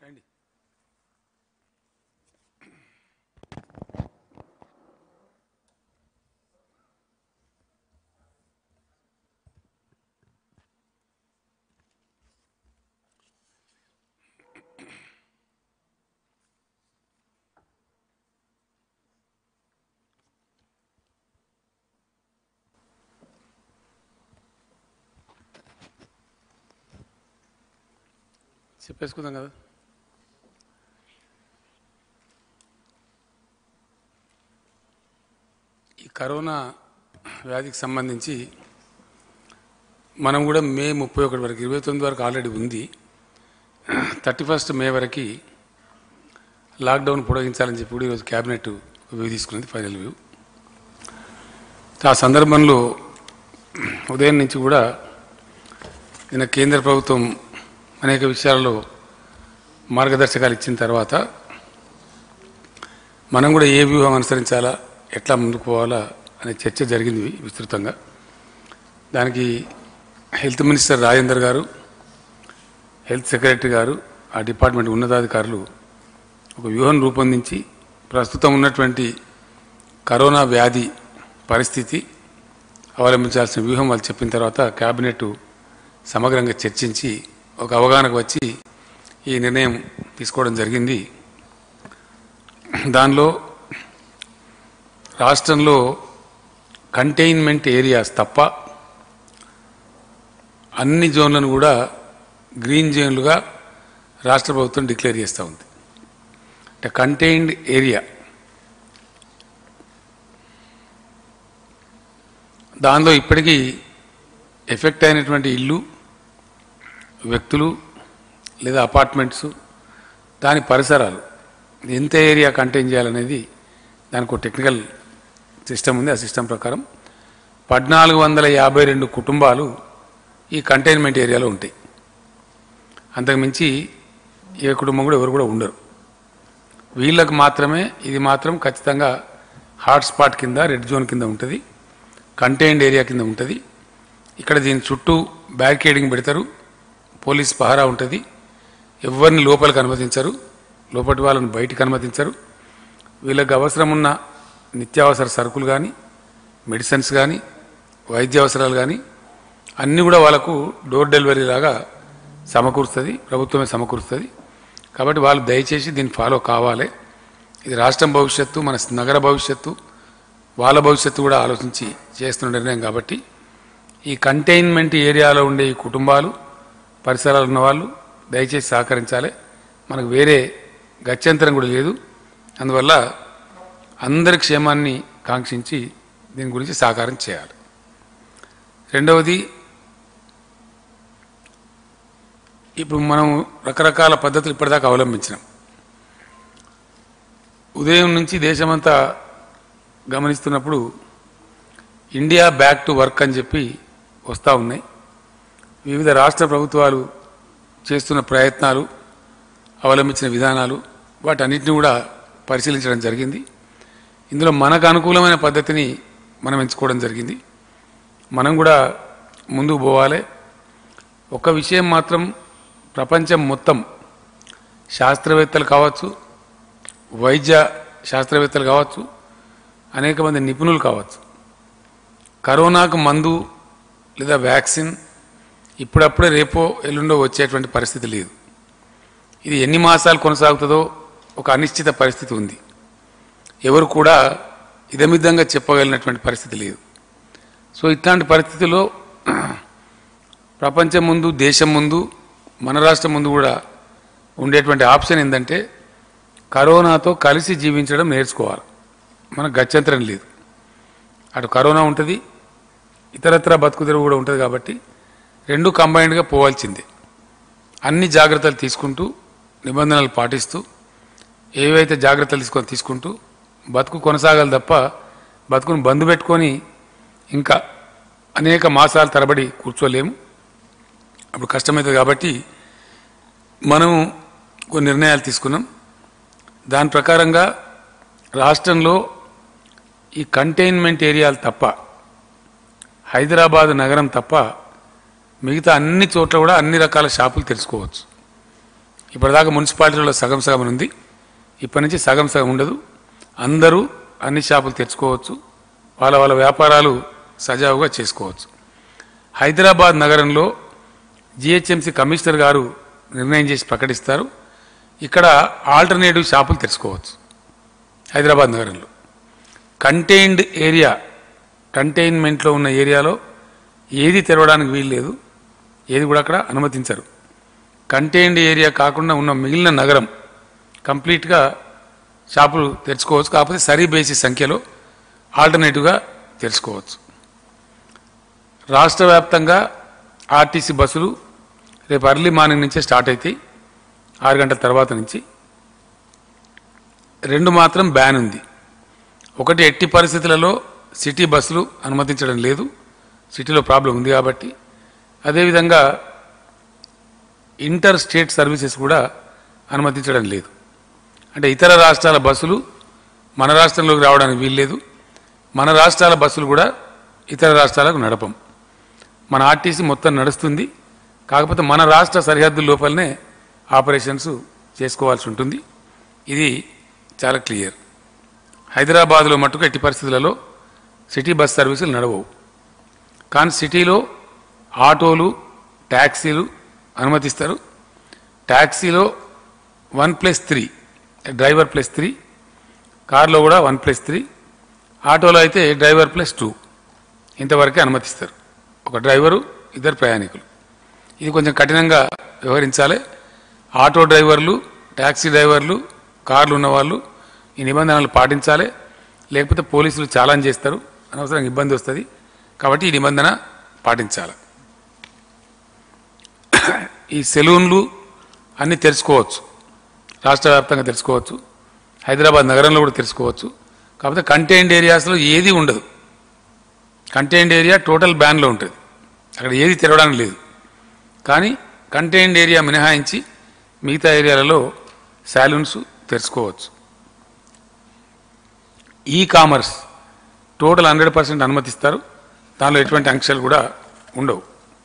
రండి. చెప్పేసుకుందాం కదా. ఈ కరోనా వ్యాధికి సంబంధించి మనం కూడా మే 31 వరకు 29 వరకు ఆల్రెడీ ఉంది. 31 మే వరకు లాక్డౌన్ పొడిగించాలని చెప్పి కూడా ఈరోజు క్యాబినెట్ వ్యూ తీసుకున్నది, ఫైనల్ వ్యూ. ఆ సందర్భంలో ఉదయం నుంచి కూడా నిన్న కేంద్ర ప్రభుత్వం అనేక విషయాలలో మార్గదర్శకాలు ఇచ్చిన తర్వాత మనం కూడా ఏ వ్యూహం అనుసరించాలా, ఎట్లా ముందుకు పోవాలా అనే చర్చ జరిగింది విస్తృతంగా. దానికి హెల్త్ మినిస్టర్ రాజేందర్ గారు, హెల్త్ సెక్రటరీ గారు, ఆ డిపార్ట్మెంట్ ఉన్నతాధికారులు ఒక వ్యూహం రూపొందించి ప్రస్తుతం ఉన్నటువంటి కరోనా వ్యాధి పరిస్థితి, అవలంబించాల్సిన వ్యూహం వాళ్ళు చెప్పిన తర్వాత క్యాబినెట్ సమగ్రంగా చర్చించి ఒక అవగాహనకు వచ్చి ఈ నిర్ణయం తీసుకోవడం జరిగింది. దానిలో రాష్ట్రంలో కంటైన్మెంట్ ఏరియాస్ తప్ప అన్ని జోన్లను కూడా గ్రీన్ జోన్లుగా రాష్ట్ర ప్రభుత్వం డిక్లేర్ చేస్తూ ఉంది. అంటే కంటైన్డ్ ఏరియా, దానిలో ఇప్పటికీ ఎఫెక్ట్ అయినటువంటి ఇల్లు, వ్యక్తులు లేదా అపార్ట్మెంట్స్, దాని పరిసరాలు ఎంత ఏరియా కంటైన్ చేయాలనేది దానికి ఒక టెక్నికల్ సిస్టమ్ ఉంది. ఆ సిస్టమ్ ప్రకారం 1452 కుటుంబాలు ఈ కంటైన్మెంట్ ఏరియాలో ఉంటాయి. అంతకుమించి ఏ కుటుంబం కూడా ఎవరు కూడా ఉండరు. వీళ్ళకు మాత్రమే ఇది మాత్రం ఖచ్చితంగా హాట్స్పాట్ కింద, రెడ్ జోన్ కింద ఉంటుంది, కంటైన్డ్ ఏరియా కింద ఉంటుంది. ఇక్కడ దీని చుట్టూ బ్యారికేడింగ్ పెడతారు, పోలీస్ పహారా ఉంటుంది, ఎవరిని లోపలికి అనుమతించరు, లోపటి వాళ్ళని బయటికి అనుమతించరు. వీళ్ళకి అవసరం ఉన్న నిత్యావసర సరుకులు కానీ, మెడిసిన్స్ కానీ, వైద్య అవసరాలు కానీ అన్నీ కూడా వాళ్ళకు డోర్ డెలివరీ లాగా సమకూరుస్తుంది, ప్రభుత్వమే సమకూరుస్తుంది. కాబట్టి వాళ్ళు దయచేసి దీన్ని ఫాలో కావాలి. ఇది రాష్ట్రం భవిష్యత్తు, మన నగర భవిష్యత్తు, వాళ్ళ భవిష్యత్తు కూడా ఆలోచించి చేస్తున్న నిర్ణయం. కాబట్టి ఈ కంటైన్మెంట్ ఏరియాలో ఉండే ఈ కుటుంబాలు, పరిసరాలు ఉన్నవాళ్ళు దయచేసి సహకరించాలి. మనకు వేరే గత్యంతరం కూడా లేదు. అందువల్ల అందరి క్షేమాన్ని కాంక్షించి దీని గురించి సహకారం చేయాలి. రెండవది, ఇప్పుడు మనం రకరకాల పద్ధతులు ఇప్పటిదాకా అవలంబించినాం. ఉదయం నుంచి దేశమంతా గమనిస్తున్నప్పుడు ఇండియా బ్యాక్ టు వర్క్ అని చెప్పి వస్తూ ఉన్నాయి. వివిధ రాష్ట్ర ప్రభుత్వాలు చేస్తున్న ప్రయత్నాలు, అవలంబించిన విధానాలు, వాటన్నిటిని కూడా పరిశీలించడం జరిగింది. ఇందులో మనకు అనుకూలమైన పద్ధతిని మనం ఎంచుకోవడం జరిగింది. మనం కూడా ముందుకు పోవాలి. ఒక విషయం మాత్రం, ప్రపంచం మొత్తం శాస్త్రవేత్తలు కావచ్చు, వైద్య శాస్త్రవేత్తలు కావచ్చు, అనేక మంది నిపుణులు కావచ్చు, కరోనాకు మందు లేదా వ్యాక్సిన్ ఇప్పుడప్పుడే రేపో ఎల్లుండో వచ్చేటువంటి పరిస్థితి లేదు. ఇది ఎన్ని మాసాలు కొనసాగుతుందో ఒక అనిశ్చిత పరిస్థితి ఉంది. ఎవరు కూడా ఇదమిద్దంగా చెప్పగలిగినటువంటి పరిస్థితి లేదు. సో ఇట్లాంటి పరిస్థితుల్లో ప్రపంచం ముందు, దేశం ముందు, మన రాష్ట్రం ముందు కూడా ఉండేటువంటి ఆప్షన్ ఏంటంటే కరోనాతో కలిసి జీవించడం నేర్చుకోవాలి. మనకు గత్యంతరం లేదు. అటు కరోనా ఉంటుంది, ఇతరత్ర బతుకుదెరువు కూడా ఉంటుంది. కాబట్టి రెండు కంబైన్డ్గా పోవాల్సిందే. అన్ని జాగ్రత్తలు తీసుకుంటూ, నిబంధనలు పాటిస్తూ, ఏవైతే జాగ్రత్తలు తీసుకుంటూ బతుకు కొనసాగాలి తప్ప బతుకును బంద్ పెట్టుకొని ఇంకా అనేక మాసాల తరబడి కూర్చోలేము. అప్పుడు కష్టమవుతుంది. కాబట్టి మనం కొన్ని నిర్ణయాలు తీసుకున్నాం. దాని ప్రకారంగా రాష్ట్రంలో ఈ కంటైన్మెంట్ ఏరియాలు తప్ప, హైదరాబాద్ నగరం తప్ప మిగతా అన్ని చోట్ల కూడా అన్ని రకాల షాపులు తెరుచుకోవచ్చు. ఇప్పటిదాకా మున్సిపాలిటీలో సగం సగం ఉంది, ఇప్పటి నుంచి సగం సగం ఉండదు. అందరూ అన్ని షాపులు తెచ్చుకోవచ్చు, వాళ్ళ వాళ్ళ వ్యాపారాలు సజావుగా చేసుకోవచ్చు. హైదరాబాద్ నగరంలో జిహెచ్ఎంసీ కమిషనర్ గారు నిర్ణయం చేసి ప్రకటిస్తారు, ఇక్కడ ఆల్టర్నేటివ్ షాపులు తెచ్చుకోవచ్చు. హైదరాబాద్ నగరంలో కంటైన్డ్ ఏరియా, కంటైన్మెంట్లో ఉన్న ఏరియాలో ఏది తెరవడానికి వీలు లేదు, ఏది కూడా అక్కడ అనుమతించరు. కంటైన్డ్ ఏరియా కాకుండా ఉన్న మిగిలిన నగరం కంప్లీట్గా షాపులు తెరుచుకోవచ్చు, కాకపోతే సరీ బేసిస్ సంఖ్యలో ఆల్టర్నేటివ్గా తెరుచుకోవచ్చు. రాష్ట్ర వ్యాప్తంగా ఆర్టీసీ బస్సులు రేపు అర్లీ మార్నింగ్ నుంచే స్టార్ట్ అవుతాయి, 6 గంటల తర్వాత నుంచి. 2 మాత్రం బ్యాన్ ఉంది. ఒకటి, ఎట్టి పరిస్థితులలో సిటీ బస్సులు అనుమతించడం లేదు, సిటీలో ప్రాబ్లం ఉంది కాబట్టి. అదేవిధంగా ఇంటర్ స్టేట్ సర్వీసెస్ కూడా అనుమతించడం లేదు. అంటే ఇతర రాష్ట్రాల బస్సులు మన రాష్ట్రంలోకి రావడానికి వీల్లేదు, మన రాష్ట్రాల బస్సులు కూడా ఇతర రాష్ట్రాలకు నడపం. మన ఆర్టీసీ మొత్తం నడుస్తుంది, కాకపోతే మన రాష్ట్ర సరిహద్దు లోపలనే ఆపరేషన్స్ చేసుకోవాల్సి ఉంటుంది. ఇది చాలా క్లియర్. హైదరాబాద్లో మట్టుకు ఎట్టి పరిస్థితులలో సిటీ బస్ సర్వీసులు నడవవు. కానీ సిటీలో ఆటోలు, ట్యాక్సీలు అనుమతిస్తారు. ట్యాక్సీలో 1+3, డ్రైవర్ +3, కార్లో కూడా 1+3, ఆటోలో అయితే డ్రైవర్ +2 ఇంతవరకే అనుమతిస్తారు. ఒక డ్రైవరు, 2 ప్రయాణికులు. ఇది కొంచెం కఠినంగా వ్యవహరించాలి. ఆటో డ్రైవర్లు, ట్యాక్సీ డ్రైవర్లు, కార్లు ఉన్నవాళ్ళు ఈ నిబంధనలు పాటించాలి, లేకపోతే పోలీసులు చాలాన్ చేస్తారు, అనవసరంగా ఇబ్బంది వస్తుంది. కాబట్టి ఈ నిబంధన పాటించాలి. ఈ సెలూన్లు అన్నీ తెరుచుకోవచ్చు, రాష్ట్ర వ్యాప్తంగా తెరుచుకోవచ్చు, హైదరాబాద్ నగరంలో కూడా తెరుచుకోవచ్చు. కాకపోతే కంటైన్డ్ ఏరియాస్లో ఏది ఉండదు. కంటైన్డ్ ఏరియా టోటల్ బ్యాన్లో ఉంటుంది, అక్కడ ఏది తెరవడానికి లేదు. కానీ కంటైన్డ్ ఏరియా మినహాయించి మిగతా ఏరియాలలో సాలూన్స్ తెరుచుకోవచ్చు. ఈ కామర్స్ టోటల్ 100% అనుమతిస్తారు, దానిలో ఎటువంటి ఆంక్షలు కూడా ఉండవు.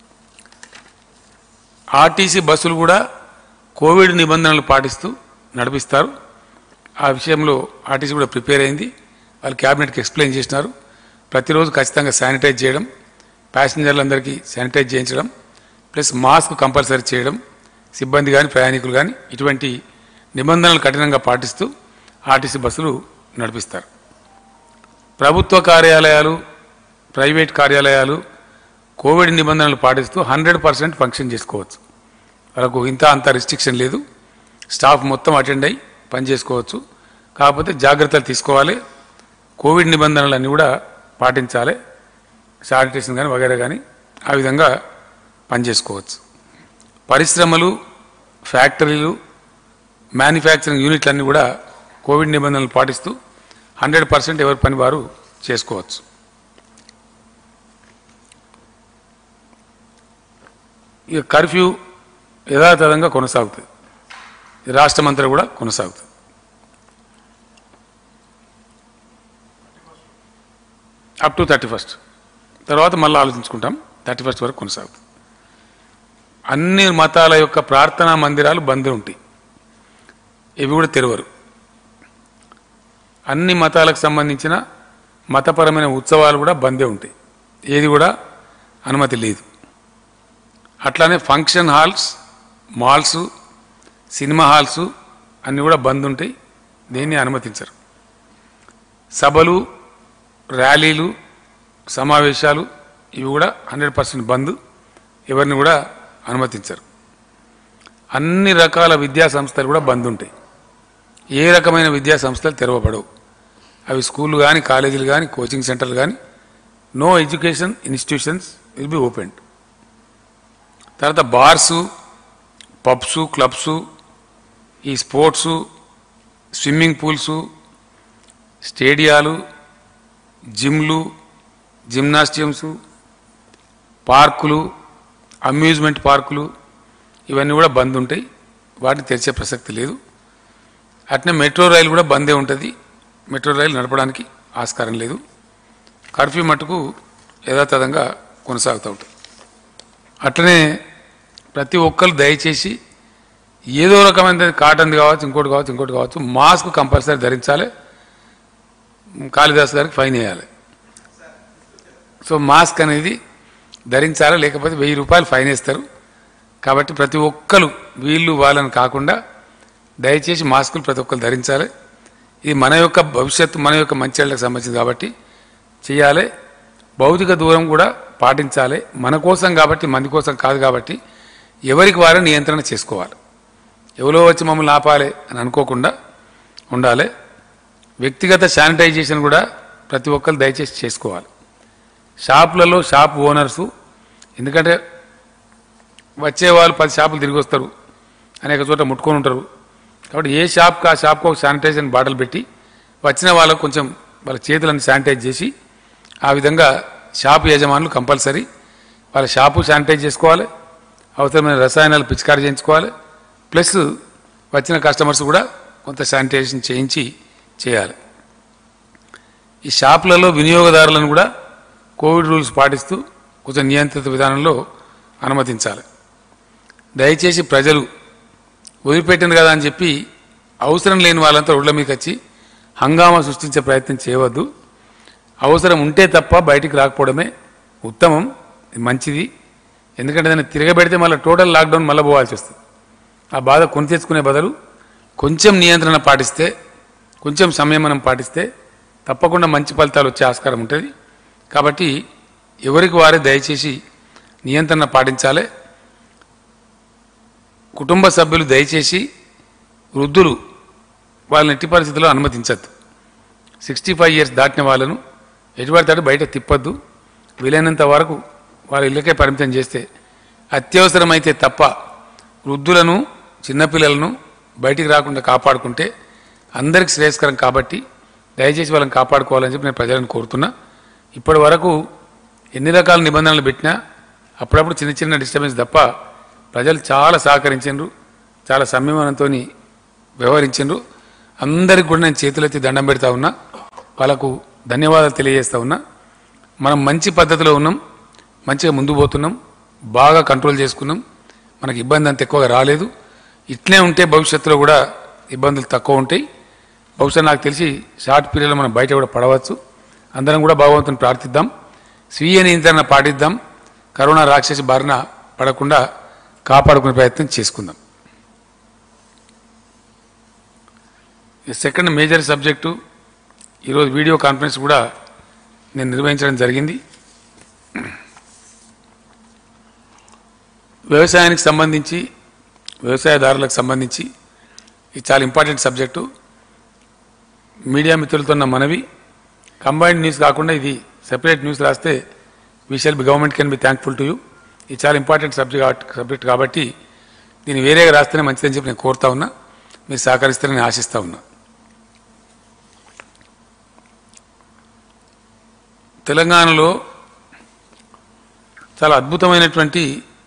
ఆర్టీసీ బస్సులు కూడా కోవిడ్ నిబంధనలు పాటిస్తూ నడిపిస్తారు. ఆ విషయంలో ఆర్టీసీ కూడా ప్రిపేర్ అయింది, వాళ్ళు క్యాబినెట్కి ఎక్స్ప్లెయిన్ చేసినారు. ప్రతిరోజు ఖచ్చితంగా శానిటైజ్ చేయడం, ప్యాసింజర్లందరికీ శానిటైజ్ చేయించడం, ప్లస్ మాస్క్ కంపల్సరీ చేయడం, సిబ్బంది కానీ ప్రయాణికులు కానీ ఇటువంటి నిబంధనలు కఠినంగా పాటిస్తూ ఆర్టీసీ బస్సులు నడిపిస్తారు. ప్రభుత్వ కార్యాలయాలు, ప్రైవేట్ కార్యాలయాలు కోవిడ్ నిబంధనలు పాటిస్తూ 100% ఫంక్షన్ చేసుకోవచ్చు. వాళ్ళకు ఇంత అంత రిస్ట్రిక్షన్ లేదు, స్టాఫ్ మొత్తం అటెండ్ అయ్యి పని చేసుకోవచ్చు. కాకపోతే జాగ్రత్తలు తీసుకోవాలి, కోవిడ్ నిబంధనలన్నీ కూడా పాటించాలి, శానిటేషన్ కానీ వగైరా కానీ ఆ విధంగా పనిచేసుకోవచ్చు. పరిశ్రమలు, ఫ్యాక్టరీలు, మ్యానుఫ్యాక్చరింగ్ యూనిట్లన్నీ కూడా కోవిడ్ నిబంధనలు పాటిస్తూ 100% ఎవరి పని వారు చేసుకోవచ్చు. ఇక కర్ఫ్యూ యథాతథంగా కొనసాగుతుంది, రాష్ట్రమంతా కూడా కొనసాగుతుంది. అప్ టు 31 తర్వాత మళ్ళీ ఆలోచించుకుంటాం. 31 వరకు కొనసాగుతుంది. అన్ని మతాల యొక్క ప్రార్థనా మందిరాలు బంద్ ఉంటాయి, ఇవి కూడా తెరవరు. అన్ని మతాలకు సంబంధించిన మతపరమైన ఉత్సవాలు కూడా బందే ఉంటాయి, ఏది కూడా అనుమతి లేదు. అట్లానే function halls, malls, cinema halls అన్నీ కూడా బంద్ ఉంటాయి, దేన్ని అనుమతించరు. సభలు, ర్యాలీలు, సమావేశాలు ఇవి కూడా 100% బంద్, ఎవరిని కూడా అనుమతించరు. అన్ని రకాల విద్యా సంస్థలు కూడా బంద్ ఉంటాయి, ఏ రకమైన విద్యా సంస్థలు తెరవబడవు. అవి స్కూళ్ళు కానీ, కాలేజీలు కానీ, కోచింగ్ సెంటర్లు కానీ, no education institutions will be opened. తర్వాత బార్సు, పబ్సు, క్లబ్సు, ఈ స్పోర్ట్సు, స్విమ్మింగ్ పూల్సు, స్టేడియాలు, జిమ్లు, జిమ్నాస్టియంసు, పార్కులు, అమ్యూజ్మెంట్ పార్కులు ఇవన్నీ కూడా బంద్ ఉంటాయి, వాటిని తెరిచే ప్రసక్తి లేదు. అట్నే మెట్రో రైలు కూడా బందే ఉంటుంది, మెట్రో రైలు నడపడానికి ఆస్కారం లేదు. కర్ఫ్యూ మట్టుకు యథాతథంగా కొనసాగుతూ ఉంటుంది. అట్లనే ప్రతి ఒక్కరు దయచేసి ఏదో రకమైన కాటన్ది కావచ్చు, ఇంకోటి కావచ్చు, మాస్క్ కంపల్సరీ ధరించాలి. కాళిదాస్ గారికి ఫైన్ వేయాలి. సో మాస్క్ అనేది ధరించాలి, లేకపోతే 1000 రూపాయలు ఫైన్ వేస్తారు. కాబట్టి ప్రతి ఒక్కరు వీళ్ళు వాళ్ళని కాకుండా దయచేసి మాస్కులు ప్రతి ఒక్కరు ధరించాలి. ఇది మన యొక్క భవిష్యత్తు, మన యొక్క మంచిళ్ళకి సంబంధించింది కాబట్టి చేయాలి. భౌతిక దూరం కూడా పాటించాలి. మన కోసం కాబట్టి, మంది కోసం కాదు కాబట్టి ఎవరికి వారే నియంత్రణ చేసుకోవాలి. ఎవరో వచ్చి మమ్మల్ని ఆపాలి అని అనుకోకుండా ఉండాలి. వ్యక్తిగత శానిటైజేషన్ కూడా ప్రతి ఒక్కరు దయచేసి చేసుకోవాలి. షాపులలో షాప్ ఓనర్సు, ఎందుకంటే వచ్చే వాళ్ళు 10 షాపులు తిరిగి వస్తారు, అనేక చోట ముట్టుకొని ఉంటారు. కాబట్టి ఏ షాప్కి ఆ షాప్కి ఒక శానిటైజేషన్ బాటిల్ పెట్టి వచ్చిన వాళ్ళకు కొంచెం వాళ్ళ చేతులను శానిటైజ్ చేసి, ఆ విధంగా షాపు యజమానులు కంపల్సరీ వాళ్ళ షాపు శానిటైజ్ చేసుకోవాలి. అవసరమైన రసాయనాలు పిచికారీ చేయించుకోవాలి. ప్లస్ వచ్చిన కస్టమర్స్ కూడా కొంత శానిటైజేషన్ చేయాలి. ఈ షాపులలో వినియోగదారులను కూడా కోవిడ్ రూల్స్ పాటిస్తూ కొంచెం నియంత్రిత విధానంలో అనుమతించాలి. దయచేసి ప్రజలు వదిలిపెట్టింది కదా అని చెప్పి అవసరం లేని వాళ్ళంతా రోడ్ల మీదకి వచ్చి హంగామా సృష్టించే ప్రయత్నం చేయవద్దు. అవసరం ఉంటే తప్ప బయటికి రాకపోవడమే ఉత్తమం, మంచిది. ఎందుకంటే దాన్ని తిరగబెడితే మళ్ళీ టోటల్ లాక్డౌన్ మళ్ళీ పోవాల్సి వస్తుంది. ఆ బాధ కొని తెచ్చుకునే బదులు కొంచెం నియంత్రణ పాటిస్తే, కొంచెం సంయమనం పాటిస్తే తప్పకుండా మంచి ఫలితాలు వచ్చే ఆస్కారం ఉంటుంది. కాబట్టి ఎవరికి వారే దయచేసి నియంత్రణ పాటించాలి. కుటుంబ సభ్యులు దయచేసి వృద్ధులు వాళ్ళని ఎట్టి పరిస్థితుల్లో అనుమతించద్దు. 65 ఇయర్స్ దాటిన వాళ్ళను ఎటుపడితే బయట తిప్పద్దు. వీలైనంత వరకు వాళ్ళ ఇళ్ళకే పరిమితం చేస్తే, అత్యవసరమైతే తప్ప వృద్ధులను, చిన్నపిల్లలను బయటికి రాకుండా కాపాడుకుంటే అందరికి శ్రేయస్కరం. కాబట్టి దయచేసి వాళ్ళని కాపాడుకోవాలని చెప్పి నేను ప్రజలను కోరుతున్నా. ఇప్పటి వరకు ఎన్ని రకాల నిబంధనలు పెట్టినా అప్పుడప్పుడు చిన్న చిన్న డిస్టర్బెన్స్ తప్ప ప్రజలు చాలా సహకరించారు, చాలా సంయమనంతో వ్యవహరించారు. అందరికి కూడా నేను చేతులెత్తి దండం పెడతా ఉన్నా, వాళ్ళకు ధన్యవాదాలు తెలియజేస్తా ఉన్నా. మనం మంచి పద్ధతిలో ఉన్నాం, మంచిగా ముందు పోతున్నాం, బాగా కంట్రోల్ చేసుకున్నాం. మనకి ఇబ్బంది అంత ఎక్కువగా రాలేదు. ఇట్లే ఉంటే భవిష్యత్తులో కూడా ఇబ్బందులు తక్కువ ఉంటాయి. బహుశా నాకు తెలిసి షార్ట్ పీరియడ్లో మనం బయట కూడా పడవచ్చు. అందరం కూడా భగవంతుని ప్రార్థిద్దాం, స్వీయ నియంత్రణ పాటిద్దాం, కరోనా రాక్షసి బారిన పడకుండా కాపాడుకునే ప్రయత్నం చేసుకుందాం. సెకండ్ మేజర్ సబ్జెక్టు, ఈరోజు వీడియో కాన్ఫరెన్స్ కూడా నేను నిర్వహించడం జరిగింది. వ్యవసాయానికి సంబంధించి, వ్యవసాయదారులకు సంబంధించి ఇది చాలా ఇంపార్టెంట్ సబ్జెక్టు. మీడియా మిత్రులతో ఉన్న మనవి, కంబైన్డ్ న్యూస్ కాకుండా ఇది సెపరేట్ న్యూస్ రాస్తే we shall be government can be thankful to you. ఇది చాలా ఇంపార్టెంట్ సబ్జెక్ట్ కాబట్టి దీన్ని వేరేగా రాస్తేనే మంచిదని చెప్పి నేను కోరుతా ఉన్నా. మీరు సహకరిస్తారని ఆశిస్తూ ఉన్నా. తెలంగాణలో చాలా అద్భుతమైనటువంటి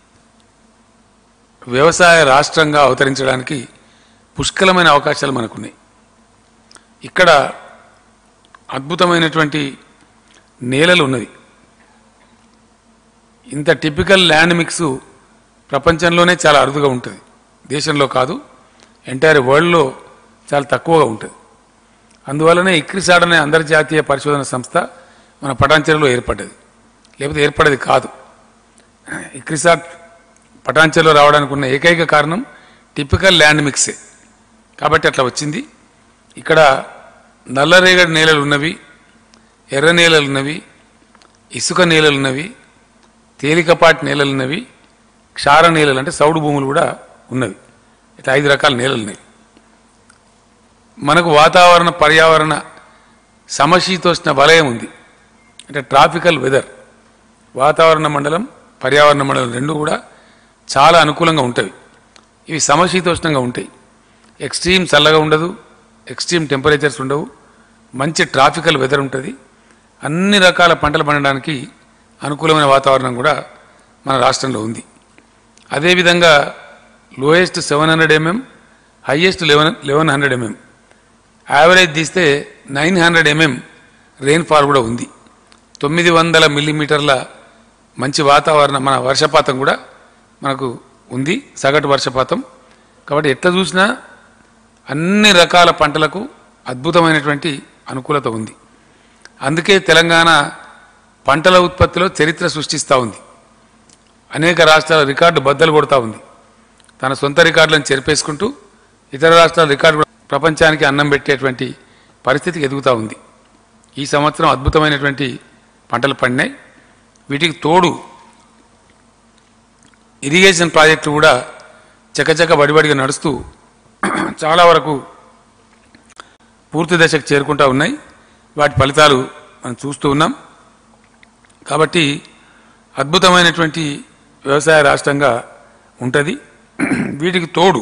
వ్యవసాయ రాష్ట్రంగా అవతరించడానికి పుష్కలమైన అవకాశాలు మనకున్నాయి. ఇక్కడ అద్భుతమైనటువంటి నేలలు ఉన్నది. ఇంత టిపికల్ ల్యాండ్ మిక్స్ ప్రపంచంలోనే చాలా అరుదుగా ఉంటుంది. దేశంలో కాదు, ఎంటైర్ వరల్డ్లో చాలా తక్కువగా ఉంటుంది. అందువల్లనే ఇక్రిసాట్ అనే అంతర్జాతీయ పరిశోధన సంస్థ మన పటాన్చెరులో ఏర్పడ్డది, లేకపోతే ఏర్పడేది కాదు. ఇక్రిసాట్ పటాన్చెరులో రావడానికి ఉన్న ఏకైక కారణం టిపికల్ ల్యాండ్ మిక్సే. కాబట్టి అట్లా వచ్చింది. ఇక్కడ నల్లరేగడి నేలలు ఉన్నవి, ఎర్ర నేలలు ఉన్నవి, ఇసుక నేలలు ఉన్నవి, తేలికపాటి నేలలు ఉన్నవి, క్షార నేలలు అంటే సౌడు భూములు కూడా ఉన్నవి. ఇట్లా 5 రకాల నేలలు ఉన్నాయి. మనకు వాతావరణ పర్యావరణ సమశీతోష్ణ వలయం ఉంది. అంటే ట్రాపికల్ వెదర్, వాతావరణ మండలం, పర్యావరణ మండలం రెండు కూడా చాలా అనుకూలంగా ఉంటాయి. ఇవి సమశీతోష్ణంగా ఉంటాయి. ఎక్స్ట్రీమ్ చల్లగా ఉండదు, ఎక్స్ట్రీమ్ టెంపరేచర్స్ ఉండవు, మంచి ట్రాపికల్ వెదర్ ఉంటుంది. అన్ని రకాల పంటలు పండడానికి అనుకూలమైన వాతావరణం కూడా మన రాష్ట్రంలో ఉంది. అదేవిధంగా lowest 700 mm, highest 1100 mm, average తీస్తే 900 mm రెయిన్ఫాల్ కూడా ఉంది. 900 మిల్లీమీటర్ల మంచి వాతావరణం, మన వర్షపాతం కూడా మనకు ఉంది, సగటు వర్షపాతం. కాబట్టి ఎట్లా చూసినా అన్ని రకాల పంటలకు అద్భుతమైనటువంటి అనుకూలత ఉంది. అందుకే తెలంగాణ పంటల ఉత్పత్తిలో చరిత్ర సృష్టిస్తూ ఉంది. అనేక రాష్ట్రాల రికార్డు బద్దలు కొడతా ఉంది. తన సొంత రికార్డులను చెరిపేసుకుంటూ ఇతర రాష్ట్రాల రికార్డు ప్రపంచానికి అన్నం పెట్టేటువంటి పరిస్థితికి ఎదుగుతూ ఉంది. ఈ సంవత్సరం అద్భుతమైనటువంటి పంటలు పండినాయి. వీటికి తోడు ఇరిగేషన్ ప్రాజెక్టులు కూడా చకచక బడిబడిగా నడుస్తూ చాలా వరకు పూర్తి దశకు చేరుకుంటూ ఉన్నాయి. వాటి ఫలితాలు మనం చూస్తూ ఉన్నాం. కాబట్టి అద్భుతమైనటువంటి వ్యవసాయ రాష్ట్రంగా ఉంటుంది. వీటికి తోడు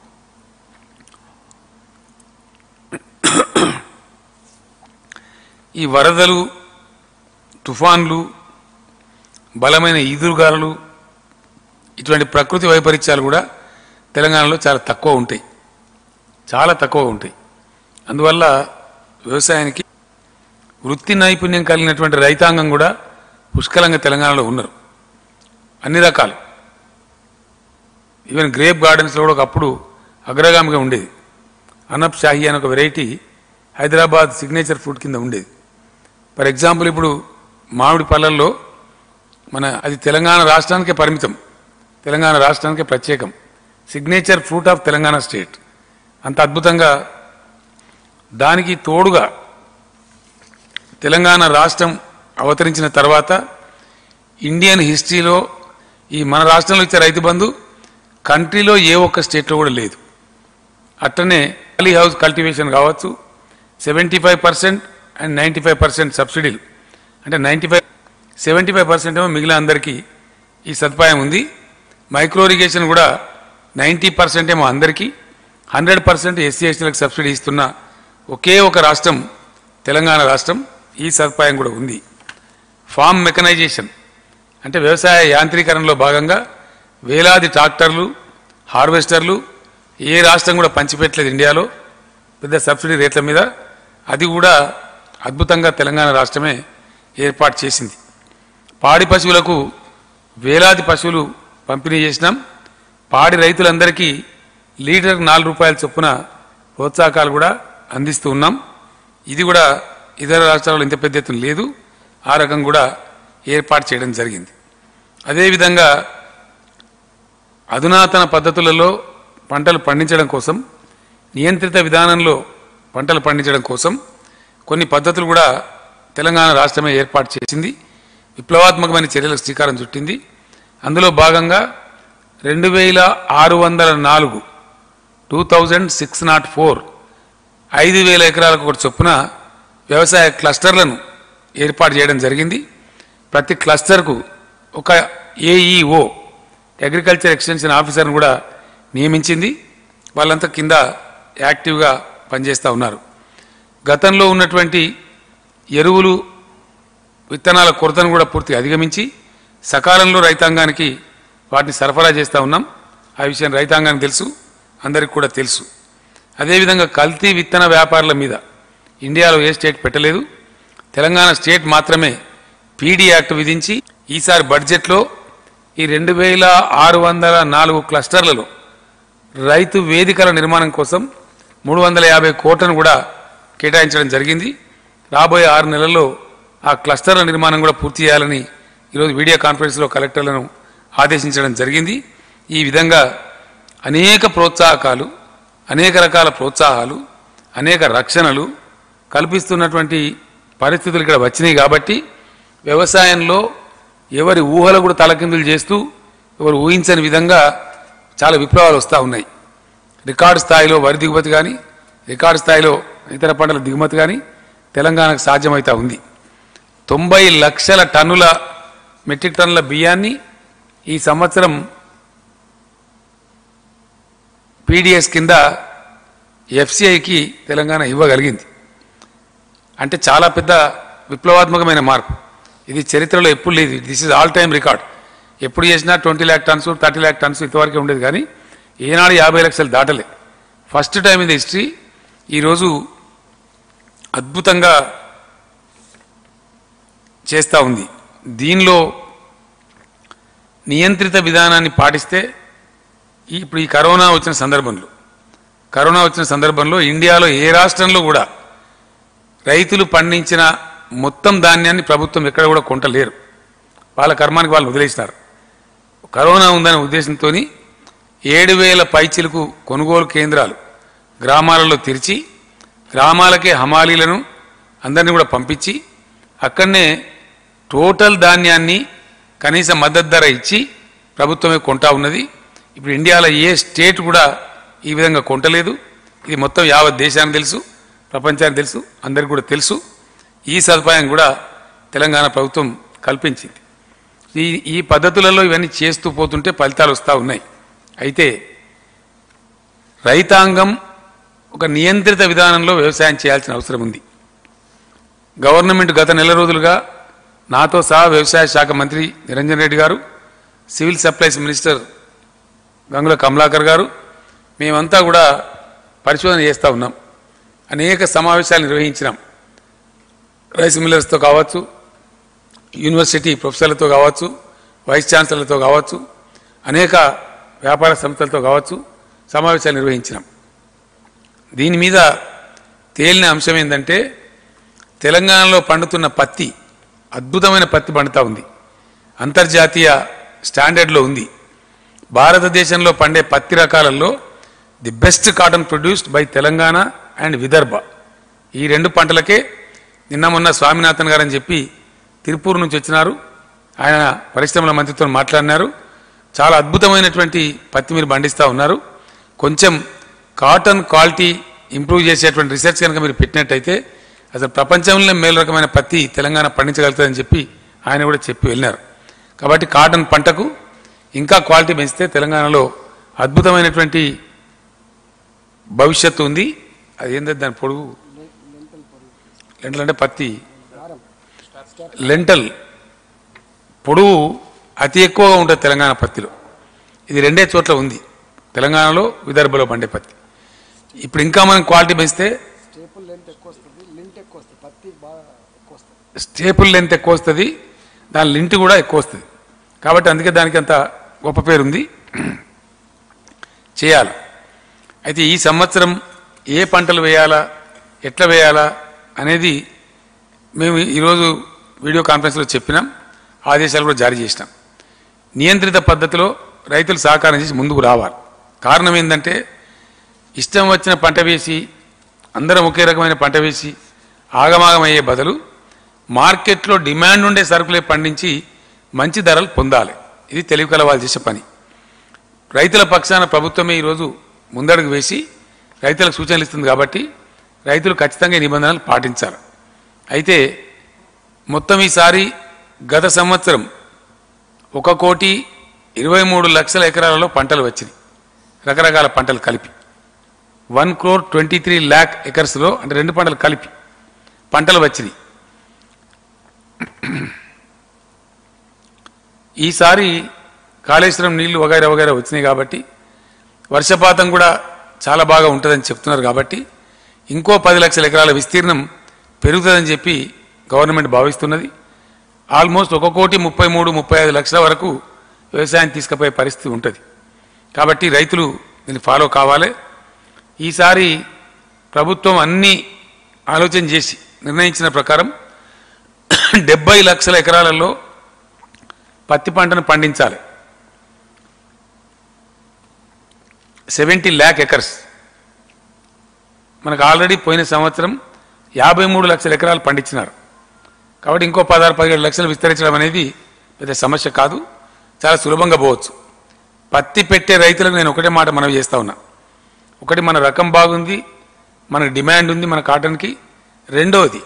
ఈ వరదలు, తుఫాన్లు, బలమైన ఈదురుగాలులు, ఇటువంటి ప్రకృతి వైపరీత్యాలు కూడా తెలంగాణలో చాలా తక్కువ ఉంటాయి, చాలా తక్కువ ఉంటాయి. అందువల్ల వ్యవసాయానికి వృత్తి నైపుణ్యం కలిగినటువంటి రైతాంగం కూడా పుష్కలంగా తెలంగాణలో ఉన్నారు. అన్ని రకాలు, ఈవెన్ గ్రేప్ గార్డెన్స్లో కూడా ఒకప్పుడు అగ్రగామిగా ఉండేది. అనబ్ షాహీ అనే ఒక వెరైటీ హైదరాబాద్ సిగ్నేచర్ ఫ్రూట్ కింద ఉండేది. ఫర్ ఎగ్జాంపుల్ ఇప్పుడు మామిడి పళ్ళల్లో అది తెలంగాణ రాష్ట్రానికే పరిమితం, తెలంగాణ రాష్ట్రానికే ప్రత్యేకం. Signature fruit of Telangana state. అంత అద్భుతంగా దానికి తోడుగా తెలంగాణ రాష్ట్రం అవతరించిన తర్వాత ఇండియన్ హిస్టరీలో ఈ మన రాష్ట్రంలో ఇచ్చే రైతు బంధు కంట్రీలో ఏ ఒక్క స్టేట్లో కూడా లేదు. అట్లనే పాలీ హౌస్ కల్టివేషన్ కావచ్చు, 75% అండ్ 95% సబ్సిడీలు, అంటే 75% ఏమో మిగిలిన అందరికీ ఈ సదుపాయం ఉంది. మైక్రో ఇరిగేషన్ కూడా 90% ఏమో అందరికీ, 100% ఎస్సీ ఎస్టీలకు సబ్సిడీ ఇస్తున్న ఒకే ఒక రాష్ట్రం తెలంగాణ రాష్ట్రం. ఈ సదుపాయం కూడా ఉంది. ఫార్మ్ మెకనైజేషన్ అంటే వ్యవసాయ యాంత్రీకరణలో భాగంగా వేలాది ట్రాక్టర్లు, హార్వెస్టర్లు ఏ రాష్ట్రం కూడా పంచిపెట్టలేదు ఇండియాలో పెద్ద సబ్సిడీ రేట్ల మీద. అది కూడా అద్భుతంగా తెలంగాణ రాష్ట్రమే ఏర్పాటు చేసింది. పాడి పశువులకు వేలాది పశువులు పంపిణీ చేసినాం. పాడి రైతులందరికీ లీటర్కు 4 రూపాయల చొప్పున ప్రోత్సాహకాలు కూడా అందిస్తూ ఉన్నాం. ఇది కూడా ఇతర రాష్ట్రాల్లో ఇంత పెద్ద ఎత్తున లేదు. ఆ రకం కూడా ఏర్పాటు చేయడం జరిగింది. అదేవిధంగా అధునాతన పద్ధతులలో పంటలు పండించడం కోసం, నియంత్రిత విధానంలో పంటలు పండించడం కోసం కొన్ని పద్ధతులు కూడా తెలంగాణ రాష్ట్రమే ఏర్పాటు చేసింది. విప్లవాత్మకమైన చర్యలకు శ్రీకారం చుట్టింది. అందులో భాగంగా 2604 2604 5000 ఎకరాలకు ఒకటి చొప్పున వ్యవసాయ క్లస్టర్లను ఏర్పాటు చేయడం జరిగింది. ప్రతి క్లస్టర్కు ఒక ఏఈఓ అగ్రికల్చర్ ఎక్స్టెన్షన్ ఆఫీసర్ను కూడా నియమించింది. వాళ్ళంతా కింద యాక్టివ్గా పనిచేస్తూ ఉన్నారు. గతంలో ఉన్నటువంటి ఎరువులు, విత్తనాల కొరతను కూడా పూర్తిగా అధిగమించి సకాలంలో రైతాంగానికి వాటిని సరఫరా చేస్తూ ఉన్నాం. ఆ విషయం రైతాంగానికి తెలుసు, అందరికి కూడా తెలుసు. అదేవిధంగా కల్తీ విత్తన వ్యాపారుల మీద ఇండియాలో ఏ స్టేట్ పెట్టలేదు. తెలంగాణ స్టేట్ మాత్రమే పీడీ యాక్ట్ విధించి ఈసారి బడ్జెట్లో ఈ 2604 క్లస్టర్లలో రైతు వేదికల నిర్మాణం కోసం 350 కోట్లను కూడా కేటాయించడం జరిగింది. రాబోయే 6 నెలల్లో ఆ క్లస్టర్ల నిర్మాణం కూడా పూర్తి చేయాలని ఈరోజు వీడియో కాన్ఫరెన్స్లో కలెక్టర్లను ఆదేశించడం జరిగింది. ఈ విధంగా అనేక ప్రోత్సాహకాలు, అనేక రకాల ప్రోత్సాహాలు, అనేక రక్షణలు కల్పిస్తున్నటువంటి పరిస్థితులు ఇక్కడ వచ్చినాయి. కాబట్టి వ్యవసాయంలో ఎవరి ఊహలు కూడా తలకిందులు చేస్తూ ఎవరు ఊహించని విధంగా చాలా విప్లవాలు వస్తూ ఉన్నాయి. రికార్డు స్థాయిలో వరి దిగుమతి కానీ, రికార్డు స్థాయిలో ఇతర పంటల దిగుమతి కానీ తెలంగాణకు సాధ్యమవుతా ఉంది. 90 లక్షల టన్నుల మెట్రిక్ టన్నుల బియ్యాన్ని ఈ సంవత్సరం పీడిఎస్ కింద ఎఫ్సిఐకి తెలంగాణ ఇవ్వగలిగింది. అంటే చాలా పెద్ద విప్లవాత్మకమైన మార్పు. ఇది చరిత్రలో ఎప్పుడు లేదు. This is all time record. ఎప్పుడు చేసినా 20 lakh tons 30 lakh tons ఇంతవరకే ఉండేది, కానీ ఏనాడు 50 లక్షలు దాటలే. First time in the history ఈరోజు అద్భుతంగా చేస్తూ ఉంది. దీనిలో నియంత్రిత విధానాన్ని పాటిస్తే ఇప్పుడు ఈ కరోనా వచ్చిన సందర్భంలో ఇండియాలో ఏ రాష్ట్రంలో కూడా రైతులు పండించిన మొత్తం ధాన్యాన్ని ప్రభుత్వం ఎక్కడ కూడా కొంటలేరు. వాళ్ళ కర్మానికి వాళ్ళు వదిలేసినారు. కరోనా ఉందనే ఉద్దేశంతో 7,000 పైచిలకు కొనుగోలు కేంద్రాలు గ్రామాలలో తెరిచి గ్రామాలకే హమాలీలను అందరినీ కూడా పంపించి అక్కడనే టోటల్ ధాన్యాన్ని కనీస మద్దతు ధర ఇచ్చి ప్రభుత్వమే కొంటా ఉన్నది. ఇప్పుడు ఇండియాలో ఏ స్టేట్ కూడా ఈ విధంగా కొంటలేదు. ఇది మొత్తం యావత్ దేశానికి తెలుసు, ప్రపంచానికి తెలుసు, అందరికీ కూడా తెలుసు. ఈ సదుపాయం కూడా తెలంగాణ ప్రభుత్వం కల్పించింది. ఈ పద్ధతులలో ఇవన్నీ చేస్తూ పోతుంటే ఫలితాలు వస్తూ ఉన్నాయి. అయితే రైతాంగం ఒక నియంత్రిత విధానంలో వ్యవసాయం చేయాల్సిన అవసరం ఉంది. గవర్నమెంట్ గత నెల రోజులుగా నాతో సహా వ్యవసాయ శాఖ మంత్రి Niranjan Reddy garu, civil supplies minister Gangula Kamalakar garu, మేమంతా కూడా పరిశోధన చేస్తూ ఉన్నాం. అనేక సమావేశాలు నిర్వహించినాం. రైస్ మిల్లర్స్తో కావచ్చు, యూనివర్సిటీ ప్రొఫెసర్లతో కావచ్చు, వైస్ ఛాన్సలర్తో కావచ్చు, అనేక వ్యాపార సంస్థలతో కావచ్చు సమావేశాలు నిర్వహించినాం. దీని మీద తేలిన అంశం ఏంటంటే తెలంగాణలో పండుతున్న పత్తి అద్భుతమైన పత్తి పండుతూ ఉంది. అంతర్జాతీయ స్టాండర్డ్లో ఉంది. భారతదేశంలో పండే పత్తి రకాలలో the best cotton produced by Telangana and Vidarbha. ఈ 2 పంటలకే నిన్న మొన్న స్వామినాథన్ గారు అని చెప్పి తిరుపూర్ నుంచి వచ్చినారు. ఆయన పరిశ్రమల మంత్రితో మాట్లాడినారు. చాలా అద్భుతమైనటువంటి పత్తి మీరు పండిస్తూ ఉన్నారు. కొంచెం కాటన్ క్వాలిటీ ఇంప్రూవ్ చేసేటువంటి రీసెర్చ్ కనుక మీరు పెట్టినట్టయితే అసలు ప్రపంచంలో మేలు రకమైన పత్తి తెలంగాణ పండించగలుగుతుందని చెప్పి ఆయన కూడా చెప్పి వెళ్ళినారు. కాబట్టి కాటన్ పంటకు ఇంకా క్వాలిటీ పెంచితే తెలంగాణలో అద్భుతమైనటువంటి భవిష్యత్తు ఉంది. అది ఏంటంటే దాని పొడుగు లెంటల్ అంటే పత్తి లెంటల్ పొడుగు అతి ఎక్కువగా ఉంటుంది తెలంగాణ పత్తిలో. ఇది 2 చోట్ల ఉంది, తెలంగాణలో విదర్భలో పండే పత్తి. ఇప్పుడు ఇంకా మనం క్వాలిటీ పెంచితే స్టేపుల్ లెంత్ ఎక్కువ వస్తుంది, దాని లింట్ కూడా ఎక్కువ వస్తుంది. కాబట్టి అందుకే దానికి అంత గొప్ప పేరుంది. చేయాలి. అయితే ఈ సంవత్సరం ఏ పంటలు వేయాలా, ఎట్లా వేయాలా అనేది మేము ఈరోజు వీడియో కాన్ఫరెన్స్లో చెప్పినాం, ఆదేశాలు కూడా జారీ చేసినాం. నియంత్రిత పద్ధతిలో రైతులు సహకారం చేసి ముందుకు రావాలి. కారణం ఏంటంటే ఇష్టం వచ్చిన పంట వేసి అందరం ఒకే రకమైన పంట వేసి ఆగమాగమయ్యే బదులు మార్కెట్లో డిమాండ్ ఉండే సరుకులే పండించి మంచి ధరలు పొందాలి. ఇది తెలివి కల వాళ్ళు చేసే పని. రైతుల పక్షాన ప్రభుత్వమే ఈరోజు ముందడుగు వేసి రైతులకు సూచనలు ఇస్తుంది. కాబట్టి రైతులు ఖచ్చితంగా ఈ నిబంధనలు పాటించాలి. అయితే మొత్తం ఈసారి గత సంవత్సరం 1,23,00,000 ఎకరాలలో పంటలు వచ్చినాయి. రకరకాల పంటలు కలిపి 1,23,00,000 ఎకర్స్లో అంటే 2 పంటలు కలిపి పంటలు వచ్చినాయి. ఈసారి కాళేశ్వరం నీళ్లు వగైరా వగైరా వచ్చినాయి కాబట్టి వర్షపాతం కూడా చాలా బాగా ఉంటుందని చెప్తున్నారు. కాబట్టి ఇంకో 10 లక్షల ఎకరాల విస్తీర్ణం పెరుగుతుందని చెప్పి గవర్నమెంట్ భావిస్తున్నది. ఆల్మోస్ట్ 1,33,35 లక్షల వరకు వ్యవసాయం తీసుకుపోయే పరిస్థితి ఉంటుంది. కాబట్టి రైతులు దీన్ని ఫాలో కావాలి. ఈసారి ప్రభుత్వం అన్ని ఆలోచన చేసి నిర్ణయించిన ప్రకారం 70 లక్షల ఎకరాలలో పత్తి పంటను పండించాలి. 70 lakh ఎకర్స్. మనకు ఆల్రెడీ పోయిన సంవత్సరం 53 లక్షల ఎకరాలు పండించినారు. కాబట్టి ఇంకో 16-17 లక్షలు విస్తరించడం అనేది పెద్ద సమస్య కాదు, చాలా సులభంగా పోవచ్చు. పత్తి పెట్టే రైతులకు నేను ఒకటే మాట మనవి చేస్తా ఉన్నా. ఒకటి, మన రకం బాగుంది, మనకు డిమాండ్ ఉంది మన కాటన్కి. రెండవది,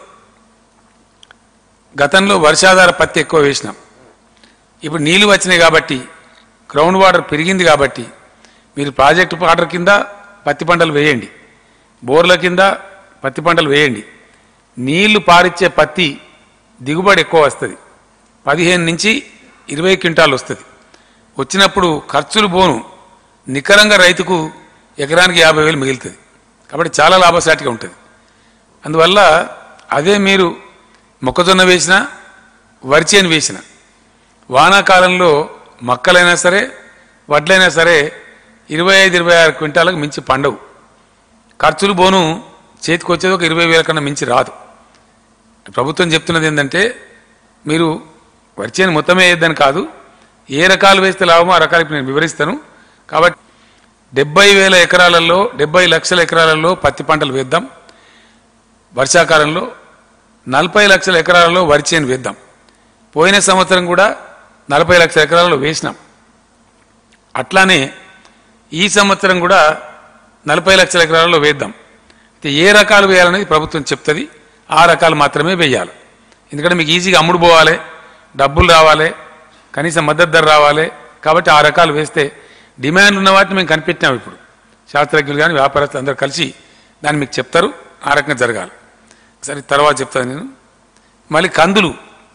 గతంలో వర్షాధార పత్తి ఎక్కువ వేసినాం. ఇప్పుడు నీళ్లు వచ్చినాయి కాబట్టి, గ్రౌండ్ వాటర్ పెరిగింది కాబట్టి మీరు ప్రాజెక్టు వాటర్ కింద పత్తి పంటలు వేయండి, బోర్ల కింద పత్తి పంటలు వేయండి. నీళ్లు పారిచ్చే పత్తి దిగుబడి ఎక్కువ వస్తుంది. 15 నుంచి 20 క్వింటాలు వస్తుంది. వచ్చినప్పుడు ఖర్చులు పోను, నికరంగా రైతుకు ఎకరానికి 50,000 మిగులుతుంది. కాబట్టి చాలా లాభసాటిగా ఉంటుంది. అందువల్ల అదే మీరు మొక్కజొన్న వేసినా, వరిచేను వేసినా, వానాకాలంలో మక్కలైనా సరే వడ్లైనా సరే 25-26 క్వింటాలకు మించి పండవు. ఖర్చులు బోను చేతికి వచ్చేది ఒక 20,000 కన్నా మించి రాదు. ప్రభుత్వం చెప్తున్నది ఏంటంటే మీరు వరిచేను మొత్తమే వేయద్దని కాదు, ఏ రకాలు వేస్తే లాభమో ఆ రకాలకు నేను వివరిస్తాను. కాబట్టి 70,000 ఎకరాలలో 70 లక్షల ఎకరాలలో పత్తి పంటలు వేద్దాం. వర్షాకాలంలో 40 లక్షల ఎకరాలలో వరిచేను వేద్దాం. పోయిన సంవత్సరం కూడా 40 లక్షల ఎకరాలలో వేసినాం. అట్లానే ఈ సంవత్సరం కూడా 40 లక్షల ఎకరాలలో వేద్దాం. ఏ రకాలు వేయాలనేది ప్రభుత్వం చెప్తుంది, ఆ రకాలు మాత్రమే వేయాలి. ఎందుకంటే మీకు ఈజీగా అమ్ముడు పోవాలి, డబ్బులు రావాలి, కనీసం మద్దతు ధర రావాలి. కాబట్టి ఆ రకాలు వేస్తే డిమాండ్ ఉన్న వాటిని మేము కనిపెట్టినాం. ఇప్పుడు శాస్త్రజ్ఞులు కానీ వ్యాపారస్తులు అందరూ కలిసి దాన్ని మీకు చెప్తారు, ఆ రకంగా జరగాలి. సరే, తర్వాత చెప్తాను నేను. మళ్ళీ కందులు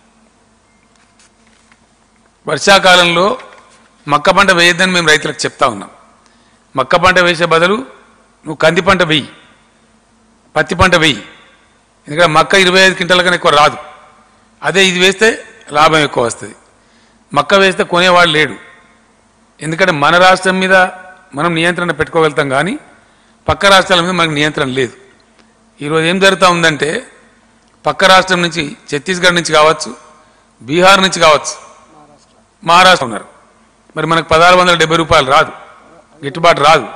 వర్షాకాలంలో మక్క పంట వేయద్దని మేము రైతులకు చెప్తా ఉన్నాం. మక్క పంట వేసే బదులు నువ్వు కంది పంట వేయి, పత్తి పంట వేయి. ఎందుకంటే మక్క 25 క్వింటాల కన్నా ఎక్కువ రాదు. అదే ఇది వేస్తే లాభం ఎక్కువ వస్తుంది. మక్క వేస్తే కొనేవాడు లేడు. ఎందుకంటే మన రాష్ట్రం మీద మనం నియంత్రణ పెట్టుకోగలుగుతాం, కానీ పక్క రాష్ట్రాల మీద మనకు నియంత్రణ లేదు. ఈరోజు ఏం జరుగుతూ ఉందంటే పక్క రాష్ట్రం నుంచి, ఛత్తీస్గఢ్ నుంచి కావచ్చు, బీహార్ నుంచి కావచ్చు, మహారాష్ట్ర ఉన్నారు. మరి మనకు 1,670 రూపాయలు రాదు, గిట్టుబాటు రాదు.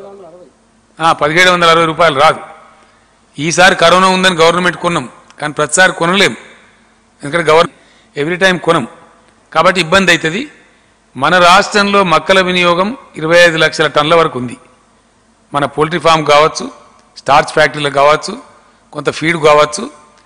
1,760 రూపాయలు రాదు. ఈసారి కరోనా ఉందని గవర్నమెంట్ కొన్నాం, కానీ ప్రతిసారి కొనలేం. ఎందుకంటే గవర్నమెంట్ ఎవ్రీ టైం కొనం, కాబట్టి ఇబ్బంది అవుతుంది. మన రాష్ట్రంలో మక్కల వినియోగం 25 లక్షల టన్నుల వరకు ఉంది. మన పోల్ట్రీ ఫామ్ కావచ్చు, స్టార్చ్ ఫ్యాక్టరీలకు కావచ్చు, కొంత ఫీడ్ కావచ్చు,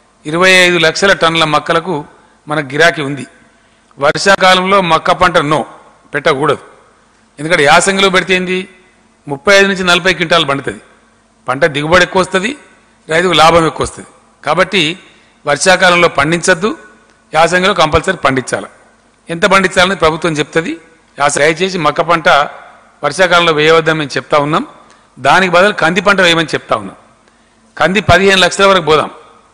25 లక్షల టన్నుల మక్కలకు మనకు గిరాకీ ఉంది. వర్షాకాలంలో మక్క పంట పెట్టకూడదు. ఎందుకంటే యాసంగిలో పెడితే ఏంది 35 నుంచి 40 క్వింటాలు పండుతుంది. పంట దిగుబడి ఎక్కువ వస్తుంది, రైతుకు లాభం ఎక్కువ వస్తుంది. కాబట్టి వర్షాకాలంలో పండించద్దు, యాసంగిలో కంపల్సరీ పండించాలి. ఎంత పండించాలని ప్రభుత్వం చెప్తుంది. దయచేసి మక్క పంట వర్షాకాలంలో వేయవద్దని మేము చెప్తా ఉన్నాం. దానికి బదులు కంది పంట వేయమని చెప్తా ఉన్నాం. కంది 15 లక్షల వరకు పోదాం.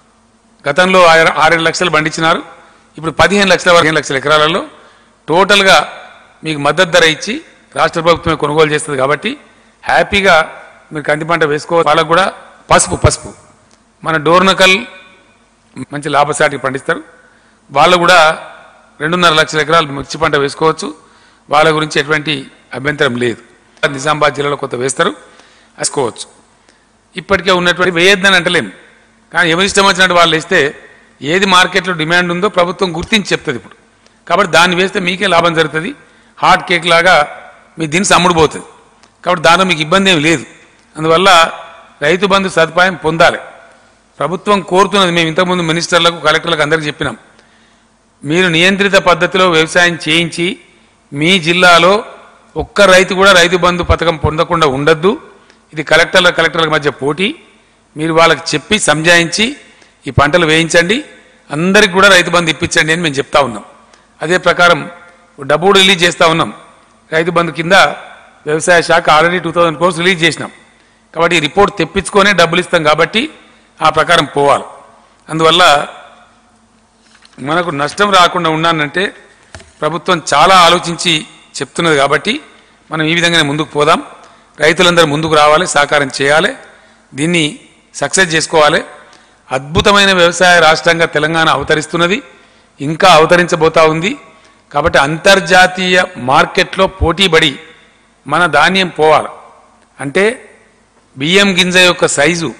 గతంలో 6-7 లక్షలు పండించినారు, ఇప్పుడు 15 లక్షల వరకు, 15 లక్షల ఎకరాలలో టోటల్గా మీకు మద్దతు ధర ఇచ్చి రాష్ట్ర ప్రభుత్వమే కొనుగోలు చేస్తుంది. కాబట్టి హ్యాపీగా మీరు కంది పంట వేసుకోవచ్చు. వాళ్ళకు కూడా పసుపు మన డోర్నకల్ మంచి లాభసాటికి పండిస్తారు. వాళ్ళు కూడా 2.5 లక్షల ఎకరాలు మిర్చి పంట వేసుకోవచ్చు. వాళ్ళ గురించి ఎటువంటి అభ్యంతరం లేదు. నిజామాబాద్ జిల్లాలో కొంత వేస్తారు, వేసుకోవచ్చు. ఇప్పటికే ఉన్నటువంటి వేయొద్దని అంటలేము, కానీ ఎవరి ఇష్టం వచ్చినట్టు వాళ్ళు వేస్తే ఏది మార్కెట్లో డిమాండ్ ఉందో ప్రభుత్వం గుర్తించి చెప్తుంది ఇప్పుడు. కాబట్టి దాన్ని వేస్తే మీకే లాభం జరుగుతుంది. హాట్ కేక్ లాగా మీ దీన్ని అమ్ముడుపోతుంది. కాబట్టి దానిలో మీకు ఇబ్బంది ఏమి లేదు. అందువల్ల రైతు బంధు సదుపాయం పొందాలి. ప్రభుత్వం కోరుతున్నది, మేము ఇంతకుముందు మినిస్టర్లకు, కలెక్టర్లకు అందరికీ చెప్పినాం, మీరు నియంత్రిత పద్ధతిలో వ్యవసాయం చేయించి మీ జిల్లాలో ఒక్క రైతు కూడా రైతు బంధు పథకం పొందకుండా ఉండద్దు. ఇది కలెక్టర్ల మధ్య పోటీ. మీరు వాళ్ళకి చెప్పి సంజాయించి ఈ పంటలు వేయించండి, అందరికి కూడా రైతు బంధు ఇప్పించండి అని మేము చెప్తా ఉన్నాం. అదే ప్రకారం డబ్బు రిలీజ్ చేస్తూ ఉన్నాం. రైతు బంధు కింద వ్యవసాయ శాఖ ఆల్రెడీ 2000 crores రిలీజ్ చేసినాం. కాబట్టి ఈ రిపోర్ట్ తెప్పించుకొనే డబ్బులు ఇస్తాం. కాబట్టి ఆ ప్రకారం పోవాలి. అందువల్ల మనకు నష్టం రాకుండా ఉండాలంటే ప్రభుత్వం చాలా ఆలోచించి చెప్తున్నది. కాబట్టి మనం ఈ విధంగానే ముందుకు పోదాం. రైతులందరూ ముందుకు రావాలి, సహకారం చేయాలి, దీన్ని సక్సెస్ చేసుకోవాలి. అద్భుతమైన వ్యవసాయ రాష్ట్రంగా తెలంగాణ అవతరిస్తున్నది, ఇంకా అవతరించబోతా ఉంది. కాబట్టి అంతర్జాతీయ మార్కెట్లో పోటీపడి మన ధాన్యం పోవాలి. అంటే బియ్యం గింజ యొక్క సైజు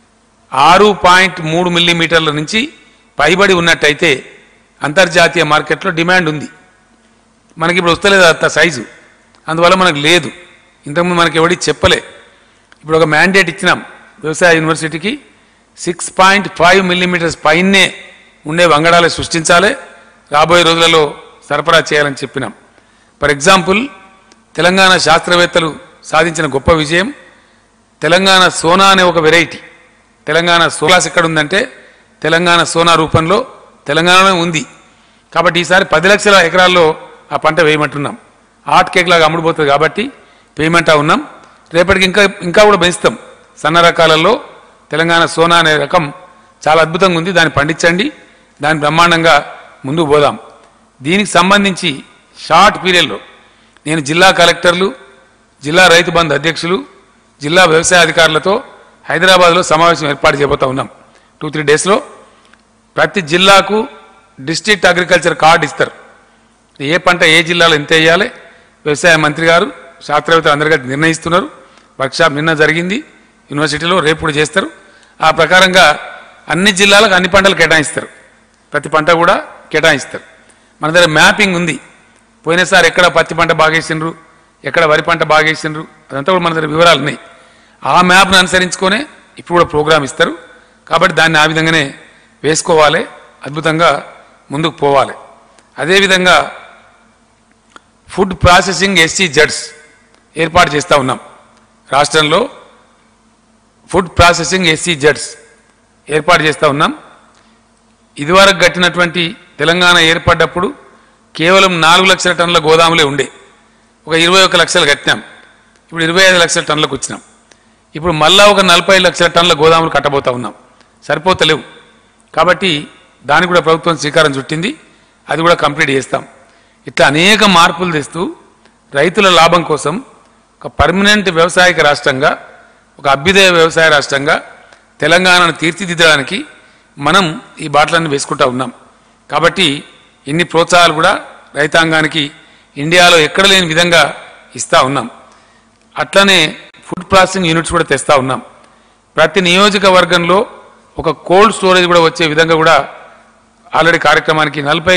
6.3 మిల్లీమీటర్ల నుంచి పైబడి ఉన్నట్టయితే అంతర్జాతీయ మార్కెట్లో డిమాండ్ ఉంది. మనకి ఇప్పుడు వస్తలేదు అంత సైజు, అందువల్ల మనకు లేదు. ఇంతకుముందు మనకి ఎవడి చెప్పలే. ఇప్పుడు ఒక మ్యాండేట్ ఇచ్చినాం వ్యవసాయ యూనివర్సిటీకి, 6.5 మిల్లీమీటర్స్ పైనే ఉండే వంగడాలు సృష్టించాలి, రాబోయే రోజులలో సరఫరా చేయాలని చెప్పినాం. ఫర్ ఎగ్జాంపుల్, తెలంగాణ శాస్త్రవేత్తలు సాధించిన గొప్ప విజయం తెలంగాణ సోనా అనే ఒక వెరైటీ. తెలంగాణ సోలాస్ ఎక్కడ ఉందంటే తెలంగాణ సోనా రూపంలో తెలంగాణలో ఉంది. కాబట్టి ఈసారి 10 లక్షల ఎకరాల్లో ఆ పంట వేయమంటున్నాం. హాట్ కేక్ లాగా అమ్ముడుపోతుంది కాబట్టి పేమెంటా ఉన్నాం. రేపటికి ఇంకా కూడా పెంచుతాం. సన్న రకాలలో తెలంగాణ సోనా అనే రకం చాలా అద్భుతంగా ఉంది, దాన్ని పండించండి, దాన్ని బ్రహ్మాండంగా ముందుకు పోదాం. దీనికి సంబంధించి షార్ట్ పీరియడ్లో నేను జిల్లా కలెక్టర్లు, జిల్లా రైతు బంధు అధ్యక్షులు జిల్లా వ్యవసాయ అధికారులతో హైదరాబాద్లో సమావేశం ఏర్పాటు చేయబోతా ఉన్నాం. 2-3 డేస్లో ప్రతి జిల్లాకు డిస్ట్రిక్ట్ అగ్రికల్చర్ కార్డు ఇస్తారు. ఏ పంట ఏ జిల్లాలో ఎంత వేయాలి వ్యవసాయ మంత్రి గారు శాస్త్రవేత్తలు అందరికీ నిర్ణయిస్తున్నారు. వర్క్షాప్ నిన్న జరిగింది యూనివర్సిటీలో, రేపు కూడా చేస్తారు. ఆ ప్రకారంగా అన్ని జిల్లాలకు అన్ని పంటలు కేటాయిస్తారు. ప్రతి పంట కూడా కేటాయిస్తారు. మన దగ్గర మ్యాపింగ్ ఉంది. పోయినసారి ఎక్కడ పత్తి పంట బాగా వేసిండ్రు, ఎక్కడ వరి పంట బాగా వేసిండ్రు, అదంతా కూడా మన దగ్గర వివరాలు ఉన్నాయి. ఆ మ్యాప్ను అనుసరించుకొనే ఇప్పుడు కూడా ప్రోగ్రామ్ ఇస్తారు. కాబట్టి దాన్ని ఆ విధంగానే వేసుకోవాలి, అద్భుతంగా ముందుకు పోవాలి. అదేవిధంగా ఫుడ్ ప్రాసెసింగ్ ఎస్సీ జడ్స్ ఏర్పాటు చేస్తూ ఉన్నాం. రాష్ట్రంలో ఫుడ్ ప్రాసెసింగ్ ఎస్సీ జడ్స్ ఏర్పాటు చేస్తూ ఉన్నాం. ఇదివరకు కట్టినటువంటి తెలంగాణ ఏర్పడ్డప్పుడు కేవలం 4 లక్షల టన్నుల గోదాములే ఉండే. ఒక 21 లక్షలు కట్టినాం. ఇప్పుడు 25 లక్షల టన్నులకు వచ్చినాం. ఇప్పుడు మళ్ళా ఒక 45 లక్షల టన్నుల గోదాములు కట్టబోతా ఉన్నాం. సరిపోతలేవు. కాబట్టి దానికి కూడా ప్రభుత్వం శ్రీకారం చుట్టింది. అది కూడా కంప్లీట్ చేస్తాం. ఇట్లా అనేక మార్పులు తెస్తూ రైతుల లాభం కోసం ఒక పర్మనెంట్ వ్యవసాయక రాష్ట్రంగా, ఒక అభ్యుదయ వ్యవసాయ రాష్ట్రంగా తెలంగాణను తీర్చిదిద్దడానికి మనం ఈ బాటలన్నీ వేసుకుంటూ ఉన్నాం. కాబట్టి ఇన్ని ప్రోత్సాహాలు కూడా రైతాంగానికి ఇండియాలో ఎక్కడ లేని విధంగా ఇస్తూ ఉన్నాం. అట్లనే ఫుడ్ ప్రాసెసింగ్ యూనిట్స్ కూడా తెస్తూ ఉన్నాం. ప్రతి నియోజకవర్గంలో ఒక కోల్డ్ స్టోరేజ్ కూడా వచ్చే విధంగా కూడా ఆల్రెడీ కార్యక్రమానికి 40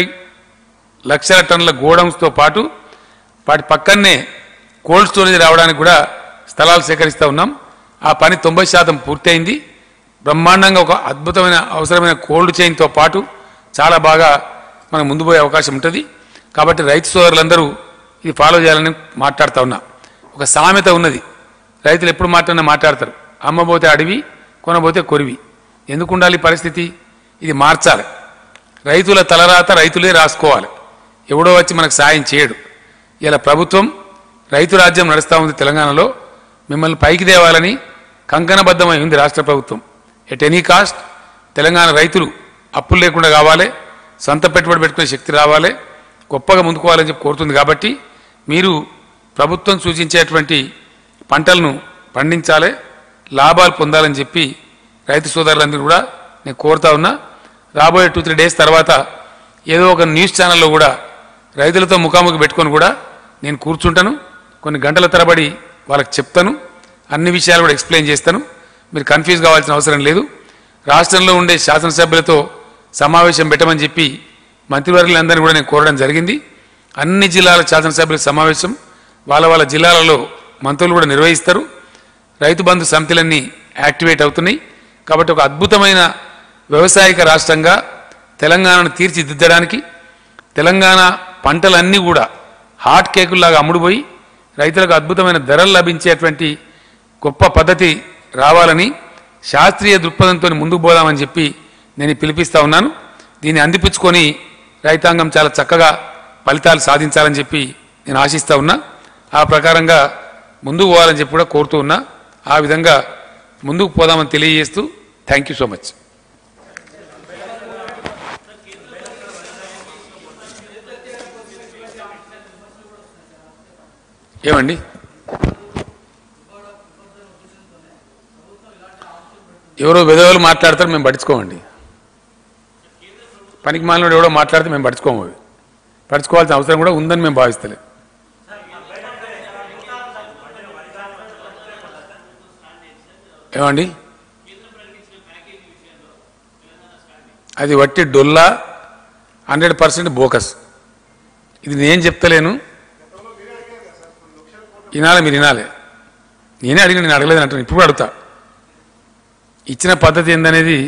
లక్షల టన్నుల గోడౌన్స్తో పాటు వాటి పక్కనే కోల్డ్ స్టోరేజ్ రావడానికి కూడా స్థలాలు సేకరిస్తూ ఉన్నాం. ఆ పని 90% పూర్తయింది. బ్రహ్మాండంగా ఒక అద్భుతమైన అవసరమైన కోల్డ్ చైన్తో పాటు చాలా బాగా మనం ముందు పోయే అవకాశం ఉంటుంది. కాబట్టి రైతు సోదరులందరూ ఇది ఫాలో చేయాలని మాట్లాడుతూ ఉన్నా. ఒక సామెత ఉన్నది, రైతులు ఎప్పుడు మాట్లాడతారు, అమ్మబోతే అడవి కొనబోతే కొరివి. ఎందుకు ఉండాలి పరిస్థితి? ఇది మార్చాలి. రైతుల తలరాత రైతులే రాసుకోవాలి. ఎవడో వచ్చి మనకు సాయం చేయడు. ఇలా ప్రభుత్వం రైతు రాజ్యం నడుస్తూ ఉంది. తెలంగాణలో మిమ్మల్ని పైకి తేవాలని కంకణబద్ధమై ఉంది రాష్ట్ర ప్రభుత్వం. ఎట్ ఎనీ కాస్ట్ తెలంగాణ రైతులు అప్పులు లేకుండా కావాలి, సొంత పెట్టుబడి పెట్టుకునే శక్తి రావాలి, గొప్పగా ముందుకోవాలని చెప్పి కోరుతుంది. కాబట్టి మీరు ప్రభుత్వం సూచించేటువంటి పంటలను పండించాలి, లాభాలు పొందాలని చెప్పి రైతు సోదరులందరూ కూడా నేను కోరుతా ఉన్నా. రాబోయే 2-3 డేస్ తర్వాత ఏదో ఒక న్యూస్ ఛానల్లో కూడా రైతులతో ముఖాముఖి పెట్టుకొని కూడా నేను కూర్చుంటాను. కొన్ని గంటల తరబడి వాళ్ళకి చెప్తాను, అన్ని విషయాలు కూడా ఎక్స్ప్లెయిన్ చేస్తాను. మీరు కన్ఫ్యూజ్ కావాల్సిన అవసరం లేదు. రాష్ట్రంలో ఉండే శాసనసభ్యులతో సమావేశం పెట్టమని చెప్పి మంత్రివర్యులందరినీ కూడా నేను కోరడం జరిగింది. అన్ని జిల్లాల శాసనసభ్యుల సమావేశం వాళ్ళ జిల్లాలలో మంత్రులు కూడా నిర్వహిస్తారు. రైతు బంధు సమితులన్నీ యాక్టివేట్ అవుతున్నాయి. కాబట్టి ఒక అద్భుతమైన వ్యవసాయక రాష్ట్రంగా తెలంగాణను తీర్చిదిద్దడానికి తెలంగాణ పంటలన్నీ కూడా హాట్ కేకుల్లాగా అమ్ముడుపోయి రైతులకు అద్భుతమైన ధరలు లభించేటువంటి గొప్ప పద్ధతి రావాలని శాస్త్రీయ దృక్పథంతో ముందుకు పోదామని చెప్పి నేను పిలిపిస్తా ఉన్నాను. దీన్ని అందిపుచ్చుకొని రైతాంగం చాలా చక్కగా ఫలితాలు సాధించాలని చెప్పి నేను ఆశిస్తా ఉన్నా. ఆ ప్రకారంగా ముందుకు పోవాలని చెప్పి కూడా కోరుతూ ఉన్నా. ఆ విధంగా ముందుకు పోదామని తెలియజేస్తూ థ్యాంక్ యూ సో మచ్. ఏమండి ఎవరో విధవలు మాట్లాడతారు, మేము పట్టించుకోమండి. పనికి మాలినోడు ఎవడో మాట్లాడితే మేము పట్టించుకోము. అవి పట్టించుకోవాల్సిన అవసరం కూడా ఉందని మేము భావిస్తలేం. ఏమండి అది వట్టి డొల్లా, 100% బోకస్. ఇది నేను చెప్తలేను, వినాలి, మీరు వినాలి. నేనే అడిగిన, నేను అడగలేదు అంటాను. ఇప్పుడు అడుగుతా. ఇచ్చిన పద్ధతి ఏందనేది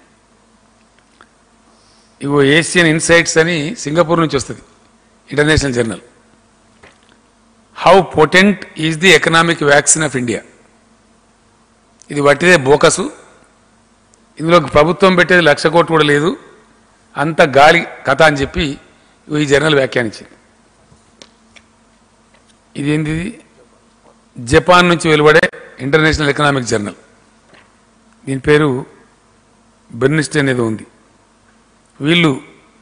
ఇగో ఏషియన్ ఇన్సైట్స్ అని సింగపూర్ నుంచి వస్తుంది, international journal. How potent is the economic vaccine of India. ఇది వట్టిదే బోకసు. ఇందులో ప్రభుత్వం పెట్టేది 1,00,000 కోట్లు కూడా లేదు, అంత గాలి కథ అని చెప్పి ఈ జర్నల్ వ్యాఖ్యానించింది. ఇదేంది? జపాన్ నుంచి వెలువడే ఇంటర్నేషనల్ ఎకనామిక్ జర్నల్. దీని పేరు బెర్నిస్ట్ అనేది ఉంది. వీళ్ళు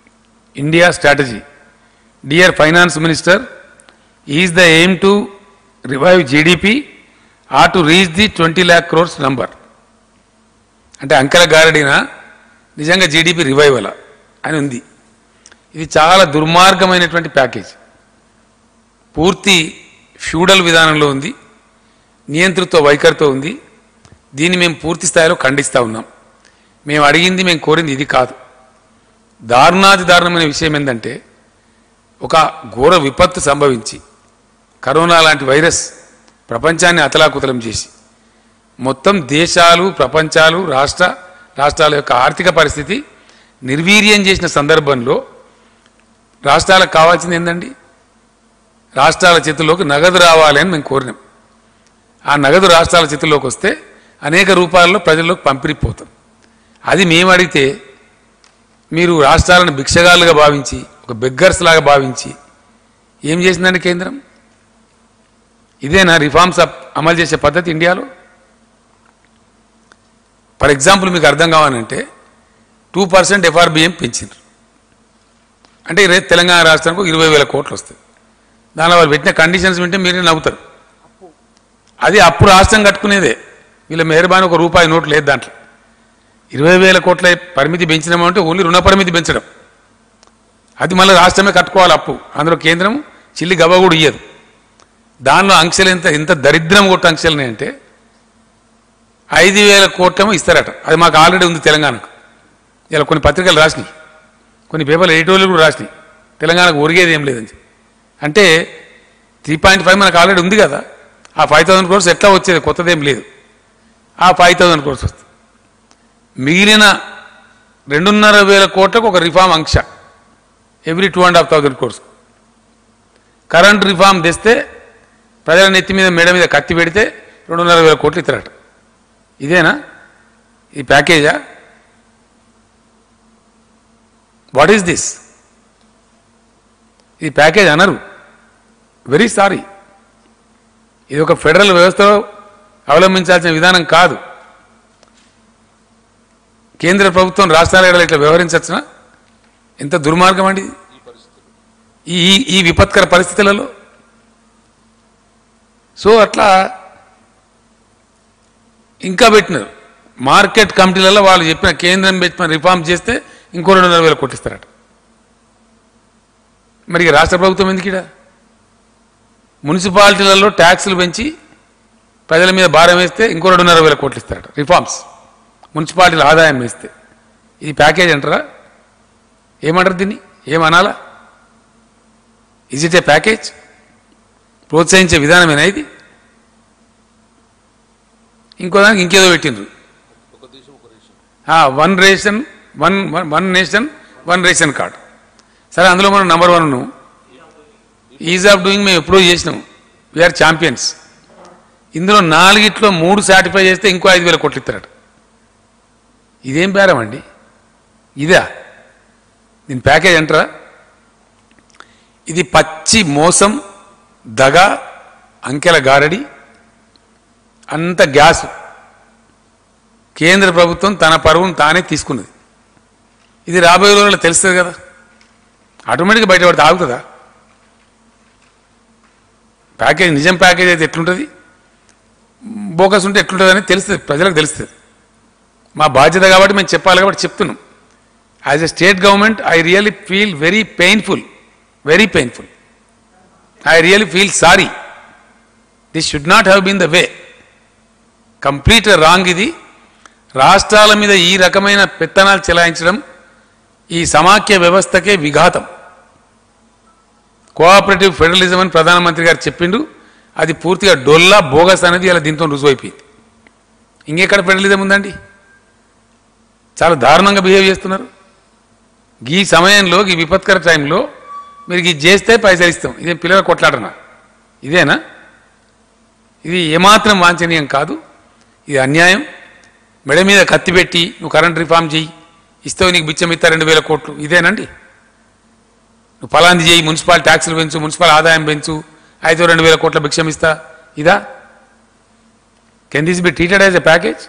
India strategy, dear finance minister, is the aim to revive GDP or to reach the 20 lakh crores number. అంటే అంకెల గారడిన నిజంగా జీడిపి రివైవల్ అని ఉంది. ఇది చాలా దుర్మార్గమైనటువంటి ప్యాకేజ్. పూర్తి ఫ్యూడల్ విధానంలో ఉంది, నియంతృత్వ వైఖరితో ఉంది. దీన్ని మేము పూర్తి స్థాయిలో ఖండిస్తూ ఉన్నాం. మేము అడిగింది, మేము కోరింది ఇది కాదు. దారుణాది దారుణమైన విషయం ఏంటంటే, ఒక ఘోర విపత్తు సంభవించి కరోనా లాంటి వైరస్ ప్రపంచాన్ని అతలాకుతలం చేసి మొత్తం దేశాలు, ప్రపంచాలు, రాష్ట్రాల యొక్క ఆర్థిక పరిస్థితి నిర్వీర్యం చేసిన సందర్భంలో రాష్ట్రాలకు కావాల్సింది ఏంటండి? రాష్ట్రాల చేతుల్లోకి నగదు రావాలి అని మేము కోరినాం. ఆ నగదు రాష్ట్రాల చేతుల్లోకి వస్తే అనేక రూపాల్లో ప్రజల్లోకి పంపిణీపోతాం. అది మేము అడిగితే మీరు రాష్ట్రాలను భిక్షగాళ్ళుగా భావించి, ఒక బెగ్గర్స్ లాగా భావించి ఏం చేసిందండి కేంద్రం? ఇదేనా రిఫార్మ్స్ అమలు చేసే పద్ధతి ఇండియాలో? ఫర్ ఎగ్జాంపుల్ మీకు అర్థం కావాలంటే 2% FRBM పెంచిండ్రు. అంటే రేపు తెలంగాణ రాష్ట్రానికి 20,000 కోట్లు వస్తాయి. దానిలో వాళ్ళు పెట్టిన కండిషన్స్ వింటే మీరే నవ్వుతారు. అది అప్పు రాష్ట్రం కట్టుకునేదే. వీళ్ళ మెహర్బాని ఒక రూపాయి నోటు లేదు దాంట్లో. 20,000 కోట్ల పరిమితి పెంచినామంటే ఓన్లీ రుణ పరిమితి పెంచడం. అది మళ్ళీ రాష్ట్రమే కట్టుకోవాలి అప్పు. అందులో కేంద్రం చిల్లి గవ్వ కూడా ఇయ్యదు. దానిలో ఆంక్షలు ఎంత దరిద్రం కొట్ట ఆంక్షలు అంటే 5,000 కోట్లేమో ఇస్తారట. అది మాకు ఆల్రెడీ ఉంది తెలంగాణకు. ఇలా కొన్ని పత్రికలు రాసినాయి, కొన్ని పేపర్లు ఎడిటోర్లు కూడా రాసినాయి, తెలంగాణకు ఒరిగేది ఏం లేదని. అంటే 3.5 మనకు ఆల్రెడీ ఉంది కదా. ఆ 5,000 crores ఎట్లా వచ్చేది? కొత్తదేం లేదు. ఆ 5,000 crores వస్తుంది. మిగిలిన 2,500 కోట్లకు ఒక రిఫార్మ్ ఆంక్ష ఎవ్రీ 2,500 crores. కరెంట్ రిఫార్మ్ తెస్తే ప్రజల నెత్తి మీద మెడ మీద కత్తి పెడితే 2,500 కోట్లు ఇస్తారట. ఇదేనా ఈ ప్యాకేజా? What is this? ఈ ప్యాకేజ్ అనరు. Very sorry. ఇది ఒక ఫెడరల్ వ్యవస్థలో అవలంబించాల్సిన విధానం కాదు. కేంద్ర ప్రభుత్వం రాష్ట్రాల ఇట్లా వ్యవహరించవచ్చునా? ఎంత దుర్మార్గం అండి ఈ విపత్కర పరిస్థితులలో. సో అట్లా ఇంకా పెట్టినారు. మార్కెట్ కమిటీలలో వాళ్ళు చెప్పిన కేంద్రం పెట్టిన రిఫార్మ్ చేస్తే ఇంకో 2,500 కోట్లు ఇస్తారట. మరి రాష్ట్ర ప్రభుత్వం ఎందుకు ఇక్కడ? మున్సిపాలిటీలలో ట్యాక్సులు పెంచి ప్రజల మీద భారం వేస్తే ఇంకో 2,500 కోట్లు ఇస్తారట. రిఫార్మ్స్ మున్సిపాలిటీల ఆదాయం వేస్తే ఇది ప్యాకేజ్ అంటారా? ఏమంటారు దీన్ని? ఏమనాలా? Is it a package? ప్రోత్సహించే విధానమేనా ఇది? ఇంకో దానికి ఇంకేదో పెట్టిండ్రు. One nation one ration card. సరే, అందులో మనం నంబర్ 1 ఈజ్ ఆఫ్ డూయింగ్ మేము ఎప్పుడో చేసినాం. We are champions. ఇందులో 4ట్లో 3 సాటిఫై చేస్తే ఇంకో 5,000 కోట్లు ఇస్తారట. ఇదేం బేరం అండి? ఇదా దీని ప్యాకేజ్ అంటారా? ఇది పచ్చి మోసం, దగ, అంకెల గారడి, అంత గ్యాస్. కేంద్ర ప్రభుత్వం తన పరువును తానే తీసుకున్నది. ఇది రాబోయే రోజుల్లో తెలుస్తుంది కదా. ఆటోమేటిక్గా బయటపడితే ఆగుతుందా? ప్యాకేజ్ నిజం ప్యాకేజ్ అయితే ఎట్లుంటుంది, బోకస్ ఉంటే ఎట్లుంటుంది అని తెలుస్తుంది, ప్రజలకు తెలుస్తుంది. మా బాధ్యత కాబట్టి మేము చెప్పాలి కాబట్టి చెప్తున్నాం. As a state government I really feel very painful. I really feel sorry. This should not have been the way. కంప్లీట్గా రాంగ్ ఇది. రాష్ట్రాల మీద ఈ రకమైన పెత్తనాలు చెలాయించడం ఈ సమాఖ్య వ్యవస్థకే విఘాతం. కోఆపరేటివ్ ఫెడరలిజం అని ప్రధానమంత్రి గారు చెప్పిండు. అది పూర్తిగా డొల్లా, బోగస్ అనేది ఇలా దీంతో రుజువైపోయింది. ఇంకెక్కడ ఫెడరలిజం ఉందండి? చాలా దారుణంగా బిహేవ్ చేస్తున్నారు. ఈ సమయంలో, ఈ విపత్కర టైంలో మీరు ఇది చేస్తే పైసలు ఇస్తాం. ఇదే పిల్లల కొట్లాడనా? ఇదేనా? ఇది ఏమాత్రం వాంఛనీయం కాదు. ఇది అన్యాయం. మెడ మీద కత్తి పెట్టి నువ్వు కరెంట్ రిఫార్మ్ చెయ్యి, ఇస్తావు, నీకు బిచ్చం ఇస్తా 2,000 కోట్లు. ఇదేనండి? నువ్వు ఫలాంది చేయి, మున్సిపల్ ట్యాక్సులు పెంచు, మున్సిపల్ ఆదాయం పెంచు, అయితే 2,000 కోట్ల భిక్షం ఇస్తా. ఇదా? Can this be treated as a package?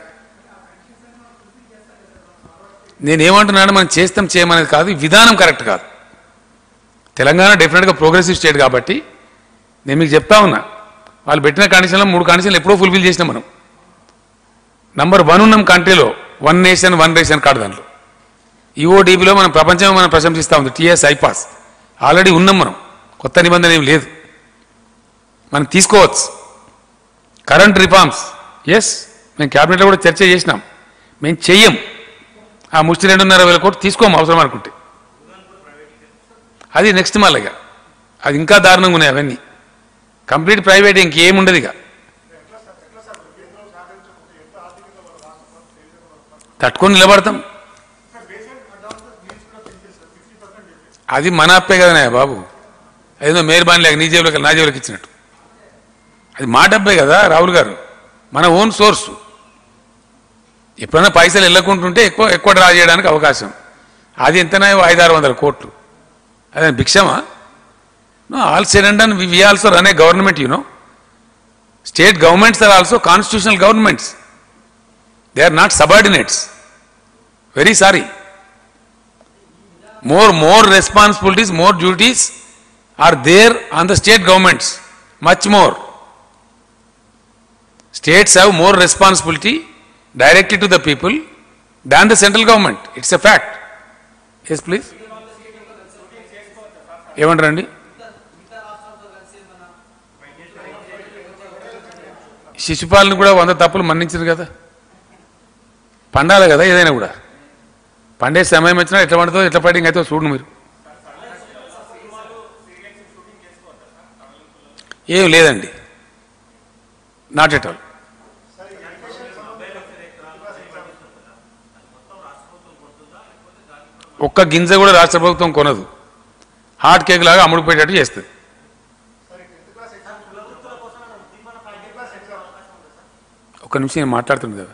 నేనేమంటున్నాను, మనం చేస్తాం చేయమనేది కాదు, విధానం కరెక్ట్ కాదు. తెలంగాణ డెఫినెట్గా ప్రోగ్రెసివ్ స్టేట్ కాబట్టి నేను మీకు చెప్తా ఉన్నా, వాళ్ళు పెట్టిన కండిషన్లో 3 కండిషన్లు ఎప్పుడో ఫుల్ఫిల్ చేసినాం మనం. నంబర్ 1 ఉన్నాం కంట్రీలో, 1 నేషన్ 1 రేషన్ కార్డు. దాంట్లో ఈఓడిబిలో మనం ప్రపంచమే మనం ప్రశంసిస్తూ ఉంది. టీఎస్ ఐపాస్ ఆల్రెడీ ఉన్నాం మనం, కొత్త నిబంధన ఏం లేదు, మనం తీసుకోవచ్చు. కరెంట్ రిఫార్మ్స్ ఎస్, మేము క్యాబినెట్లో కూడా చర్చ చేసినాం. మేము చెయ్యం ఆ ముష్టి 2.5 వేల కోట్లు తీసుకోము అవసరం అనుకుంటే. అది నెక్స్ట్ మళ్ళీ అది ఇంకా దారుణంగా ఉన్నాయి అవన్నీ. కంప్లీట్ ప్రైవేట్ ఇంకేముండదు. ఇక తట్టుకొని నిలబడతాం. అది మన అప్పే కదనే బాబు, అదేదో మేర్బాన్ లేక నీ జేబులోకి నా జేబులోకి ఇచ్చినట్టు. అది మా డబ్బే కదా రాహుల్ గారు, మన ఓన్ సోర్సు. ఎప్పుడైనా పైసలు వెళ్ళకుంటుంటే ఎక్కువ డ్రా చేయడానికి అవకాశం. అది ఎంతనా 500-600 కోట్లు. అదే భిక్షమా? No, all said and done, we also run a government, you know. State governments are also constitutional governments. They are not subordinates. Very sorry. More responsibilities, more duties are there on the state governments. Much more. States have more responsibility directly to the people than the central government. It's a fact. Yes, please. ఏమంటారండి? శిశుపాలను కూడా 100 తప్పులు మన్నించారు కదా, పండాలి కదా ఏదైనా కూడా. పండే సమయం వచ్చినా ఎట్లా పండుతుందో ఎట్లా ఫైటింగ్ అయితే చూడండి మీరు. ఏం లేదండి, నాట్ ఎట్ ఆల్. ఒక్క గింజ కూడా రాష్ట్ర ప్రభుత్వం కొనదు, హాట్ కేక్ లాగా అమ్ముడుపోయేటట్టు చేస్తుంది. ఒక్క నిమిషం నేను మాట్లాడుతుంది కదా,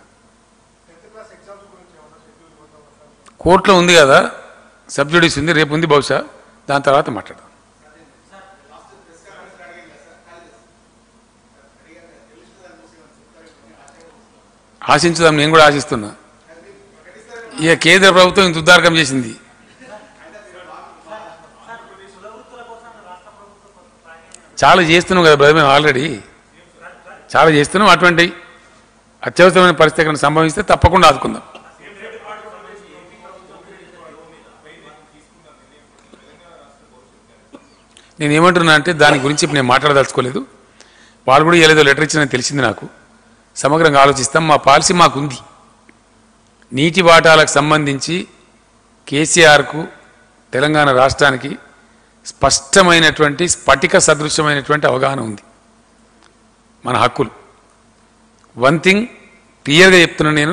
కోర్టులో ఉంది కదా, సబ్జుడీస్ ఉంది, రేపు ఉంది బహుశా, దాని తర్వాత మాట్లాడదాం. ఆశించుదాం, నేను కూడా ఆశిస్తున్నా. ఇక కేంద్ర ప్రభుత్వం ఇంత ఉద్దారకం చేసింది. చాలా చేస్తున్నాం కదా బ్రదర్, మేము ఆల్రెడీ చాలా చేస్తున్నాం. అటువంటి అత్యవసరమైన పరిస్థితి ఎక్కడ సంభవిస్తే తప్పకుండా ఆదుకుందాం. నేను ఏమంటున్నా అంటే దాని గురించి ఇప్పుడు నేను మాట్లాడదలుచుకోలేదు. వాళ్ళు కూడా ఏదో లెటర్ ఇచ్చిందని తెలిసింది నాకు. సమగ్రంగా ఆలోచిస్తాం. మా పాలసీ మాకుంది. నీటి వాటాలకు సంబంధించి కేసీఆర్కు తెలంగాణ రాష్ట్రానికి స్పష్టమైనటువంటి స్ఫటిక సదృశ్యమైనటువంటి అవగాహన ఉంది. మన హక్కులు వన్ థింగ్ క్లియర్గా చెప్తున్నా నేను,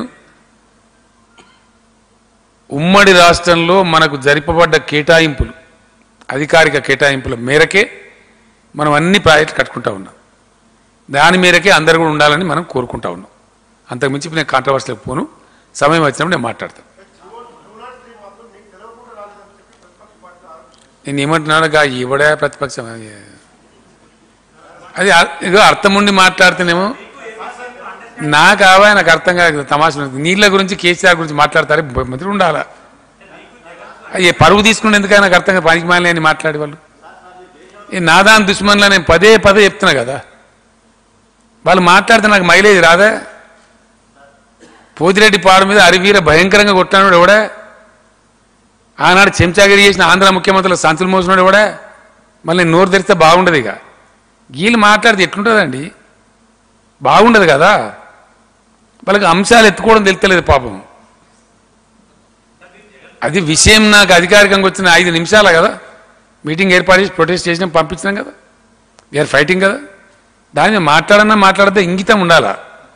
ఉమ్మడి రాష్ట్రంలో మనకు జరిపబడ్డ కేటాయింపులు, అధికారిక కేటాయింపుల మేరకే మనం అన్ని ప్రాజెక్టులు కట్టుకుంటా ఉన్నాం. దాని మేరకే అందరు కూడా ఉండాలని మనం కోరుకుంటా ఉన్నాం. అంతకుమించి నేను కాంట్రవర్సీలకు పోను, సమయం వచ్చినప్పుడు నేను మాట్లాడతాను. నేను ఏమంటున్నానుగా ఇవ్వడే ప్రతిపక్షం, అది ఏదో అర్థం ఉండి మాట్లాడితేనేమో నాకు అర్థం కాదు. తమాషా నీళ్ళ గురించి కేసీఆర్ గురించి మాట్లాడతారే, మంత్రి ఉండాలా? అయ్యే పరువు తీసుకుని ఎందుకని నాకు అర్థం కాదు. పనికి మాలి అని మాట్లాడే వాళ్ళు నాదాని దుష్మన్లా నేను పదే చెప్తున్నా కదా. వాళ్ళు మాట్లాడితే నాకు మైలేజ్ రాదా? పోతిరెడ్డి పాడు మీద అరివీర భయంకరంగా కొట్టాడు ఎవడా? ఆనాడు చెంచాగిరి చేసిన ఆంధ్ర ముఖ్యమంత్రులు సంచులు మోసినాడు ఎవడా? మళ్ళీ నేను నోరు తెరిస్తే బాగుండదు. ఇక వీళ్ళు మాట్లాడితే ఎట్లుంటుందండి? బాగుండదు కదా. వాళ్ళకి అంశాలు ఎత్తుకోవడం తెలుస్తలేదు పాపం. అది విషయం నాకు అధికారికంగా వచ్చిన 5 నిమిషాల కదా మీటింగ్ ఏర్పాటు చేసి ప్రొటెస్ట్ చేసినాం, పంపించినాం కదా. వీఆర్ ఫైటింగ్ కదా. దాని మీద మాట్లాడితే ఇంగితం ఉండాలా?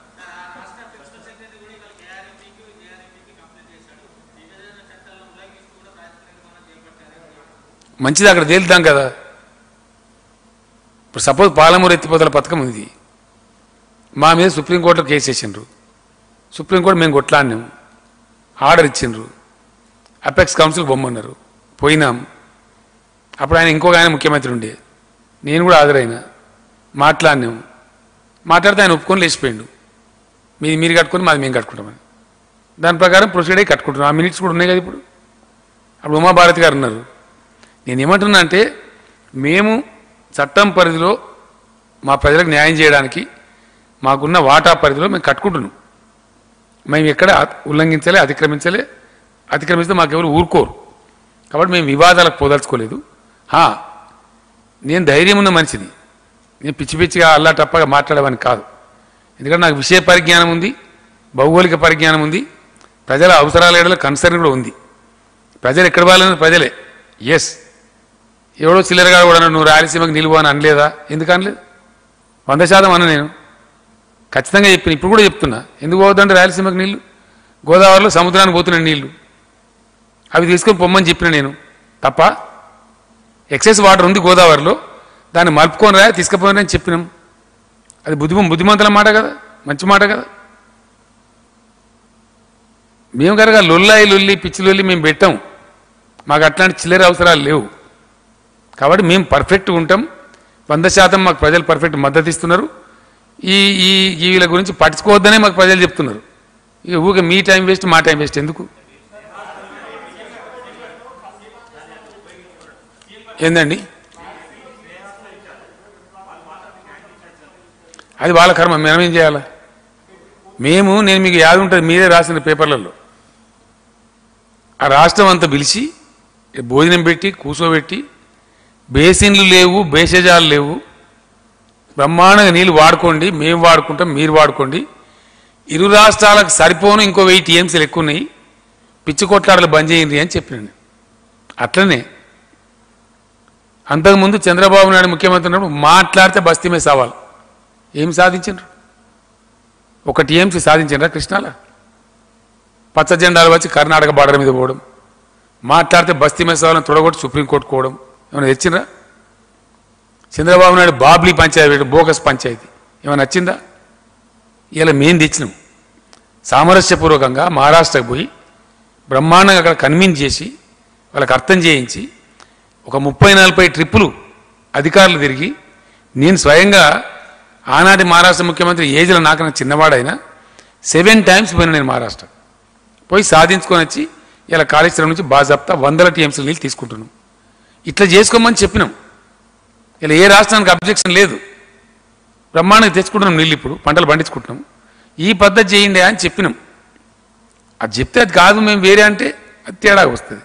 మంచిది, అక్కడ తేలుద్దాం కదా. ఇప్పుడు సపోజ్ పాలమూరు ఎత్తిపోతల పథకం ఉంది, మా మీద సుప్రీంకోర్టులో కేసు వేసిండ్రు. సుప్రీంకోర్టు మేము కొట్లాడినాము, ఆర్డర్ ఇచ్చిండ్రు, అపెక్స్ కౌన్సిల్ బొమ్మన్నారు, పోయినాం. అప్పుడు ఆయన ఇంకొక ఆయన ముఖ్యమంత్రి ఉండే, నేను కూడా హాజరైనా, మాట్లాడినాము. మాట్లాడితే ఆయన ఒప్పుకొని లేచిపోయిండు, మీరు కట్టుకొని మాది మేము కట్టుకుంటామని. దాని ప్రకారం ప్రొసీడ్ అయ్యి కట్టుకుంటున్నాం. ఆ మినిట్స్ కూడా ఉన్నాయి కదా ఇప్పుడు. అప్పుడు ఉమాభారతి గారు ఉన్నారు. నేను ఏమంటున్నా అంటే మేము చట్టం పరిధిలో మా ప్రజలకు న్యాయం చేయడానికి మాకున్న వాటా పరిధిలో మేము కట్టుకుంటున్నాం. మేము ఎక్కడ ఉల్లంఘించలే, అతిక్రమిస్తే మాకెవరు ఊరుకోరు. కాబట్టి మేము వివాదాలకు పోదలుచుకోలేదు. నేను ధైర్యం ఉన్న మనిషిని, నేను పిచ్చి పిచ్చిగా అల్లా టప్పగా మాట్లాడేవాని కాదు. ఎందుకంటే నాకు విషయ పరిజ్ఞానం ఉంది, భౌగోళిక పరిజ్ఞానం ఉంది, ప్రజల అవసరాల ఏడల కన్సర్న్ కూడా ఉంది. ప్రజలు ఎక్కడ వాళ్ళని ప్రజలే. ఎస్, ఎవడో చిల్లరగా కూడా నువ్వు రాయలసీమకు నిలువు అని అనలేదా? ఎందుకు అనలేదు? 100% అన్న. నేను ఖచ్చితంగా చెప్పిన, ఇప్పుడు కూడా చెప్తున్నా. ఎందుకు పోవద్దంటే రాయలసీమకు నీళ్లు, గోదావరిలో సముద్రానికి పోతున్నాయి నీళ్లు, అవి తీసుకొని పొమ్మని చెప్పిన నేను. తప్ప ఎక్సెస్ వాటర్ ఉంది గోదావరిలో, దాన్ని మలుపుకొని రా తీసుకుపోయినని చెప్పినాం. అది బుద్ధిమంతుల మాట కదా, మంచి మాట కదా. మేము కనుక లొల్లి పిచ్చి లొల్లి మేము పెట్టాం. మాకు అట్లాంటి చిల్లర అవసరాలు లేవు. కాబట్టి మేము పర్ఫెక్ట్గా ఉంటాం. 100% మాకు ప్రజలు పర్ఫెక్ట్ మద్దతు ఇస్తున్నారు. ఈ వీళ్ళ గురించి పట్టించుకోవద్దనే మాకు ప్రజలు చెప్తున్నారు. ఇక ఊరికే మీ టైం వేస్ట్, మా టైం వేస్ట్ ఎందుకు? ఏందండి అది వాళ్ళ కర్మ, మేమేం చేయాలా? నేను మీకు యాద ఉంటుంది, మీరే రాసిన పేపర్లలో ఆ రాష్ట్రం అంతా పిలిచి భోజనం పెట్టి కూర్చోబెట్టి, బేసిన్లు లేవు, బేషజాలు లేవు, బ్రహ్మాండంగా నీళ్ళు వాడుకోండి, మేము వాడుకుంటాం, మీరు వాడుకోండి, ఇరు రాష్ట్రాలకు సరిపోను ఇంకో 1000 టీఎంసీలు ఎక్కువ ఉన్నాయి, పిచ్చి కొట్లాడలు బంద్ చేయండి అని చెప్పినాను. అట్లనే అంతకుముందు చంద్రబాబు నాయుడు ముఖ్యమంత్రి ఉన్నప్పుడు మాట్లాడితే బస్తీమే సవాల్. ఏం సాధించారు? 1 టీఎంసీ సాధించారా కృష్ణాలో? పచ్చ జెండాలు వచ్చి కర్ణాటక బార్డర్ మీద పోవడం, మాట్లాడితే బస్తీమే సవాళ్ళని తొడగొట్టి సుప్రీంకోర్టు కోవడం ఏమైనా తెచ్చిందా? చంద్రబాబు నాయుడు బాబ్లీ పంచాయతీ, బోగస్ పంచాయతీ ఏమైనా నచ్చిందా? ఇలా మేము తెచ్చినాం. సామరస్యపూర్వకంగా మహారాష్ట్రకు పోయి బ్రహ్మాండంగా అక్కడ కన్విన్స్ చేసి వాళ్ళకి అర్థం చేయించి ఒక 30-40 ట్రిప్పులు అధికారులు తిరిగి, నేను స్వయంగా ఆనాటి మహారాష్ట్ర ముఖ్యమంత్రి ఏజ్లో నాకన్నా చిన్నవాడైనా 7 టైమ్స్ పోయినా నేను మహారాష్ట్ర పోయి సాధించుకొని వచ్చి ఇలా కాళేశ్వరం నుంచి బాజాప్తా 100 టీఎంసీల నీళ్ళు తీసుకుంటున్నాం. ఇట్లా చేసుకోమని చెప్పినాం. ఇలా ఏ రాష్ట్రానికి అబ్జెక్షన్ లేదు. బ్రహ్మాండంగా తెచ్చుకుంటున్నాం నీళ్ళు, ఇప్పుడు పంటలు పండించుకుంటున్నాం. ఈ పద్ధతి చేయండి అని చెప్పినాం. అది చెప్తే అది కాదు మేము వేరే అంటే అది తేడాగా వస్తుంది.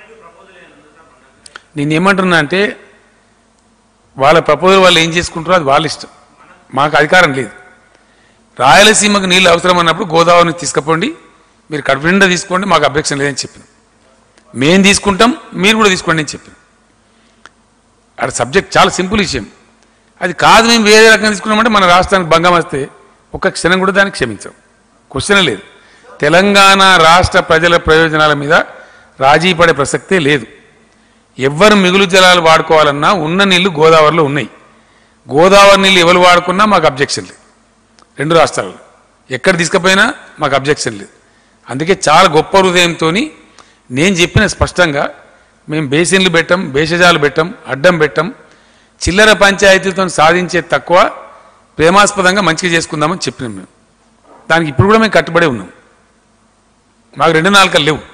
నేనేమంటున్నా అంటే వాళ్ళ ప్రపోజల్ వాళ్ళు ఏం చేసుకుంటారో అది వాళ్ళ ఇష్టం, మాకు అధికారం లేదు. రాయలసీమకు నీళ్ళు అవసరం అన్నప్పుడు గోదావరిని తీసుకుపోండి, మీరు కడుపు నిండా తీసుకోండి, మాకు అబ్జెక్షన్ లేదని చెప్పినాం. మేము తీసుకుంటాం, మీరు కూడా తీసుకోండి అని చెప్పినాం. అది సబ్జెక్ట్ చాలా సింపుల్ విషయం. అది కాదు మేము వేరే రకంగా తీసుకున్నామంటే మన రాష్ట్రానికి భంగం వస్తే ఒక్క క్షణం కూడా దానికి క్షమించాం. క్వశ్చన్ లేదు. తెలంగాణ రాష్ట్ర ప్రజల ప్రయోజనాల మీద రాజీ పడే ప్రసక్తే లేదు. ఎవ్వరు మిగులు జలాలు వాడుకోవాలన్నా ఉన్న నీళ్లు గోదావరిలో ఉన్నాయి. గోదావరి నీళ్ళు ఎవరు వాడుకున్నా మాకు అబ్జెక్షన్ లేదు. 2 రాష్ట్రాల్లో ఎక్కడ తీసుకుపోయినా మాకు అబ్జెక్షన్ లేదు. అందుకే చాలా గొప్ప హృదయంతో నేను చెప్పిన స్పష్టంగా, మేము బేసిన్లు పెట్టాం, బేషజాలు పెట్టాం, అడ్డం పెట్టాం, చిల్లర పంచాయతీలతో సాధించే తక్కువ, ప్రేమాస్పదంగా మంచిగా చేసుకుందామని చెప్పినాం. మేము దానికి ఇప్పుడు కూడా మేము కట్టుబడి ఉన్నాం. మాకు 2 నాలుకలు లేవు.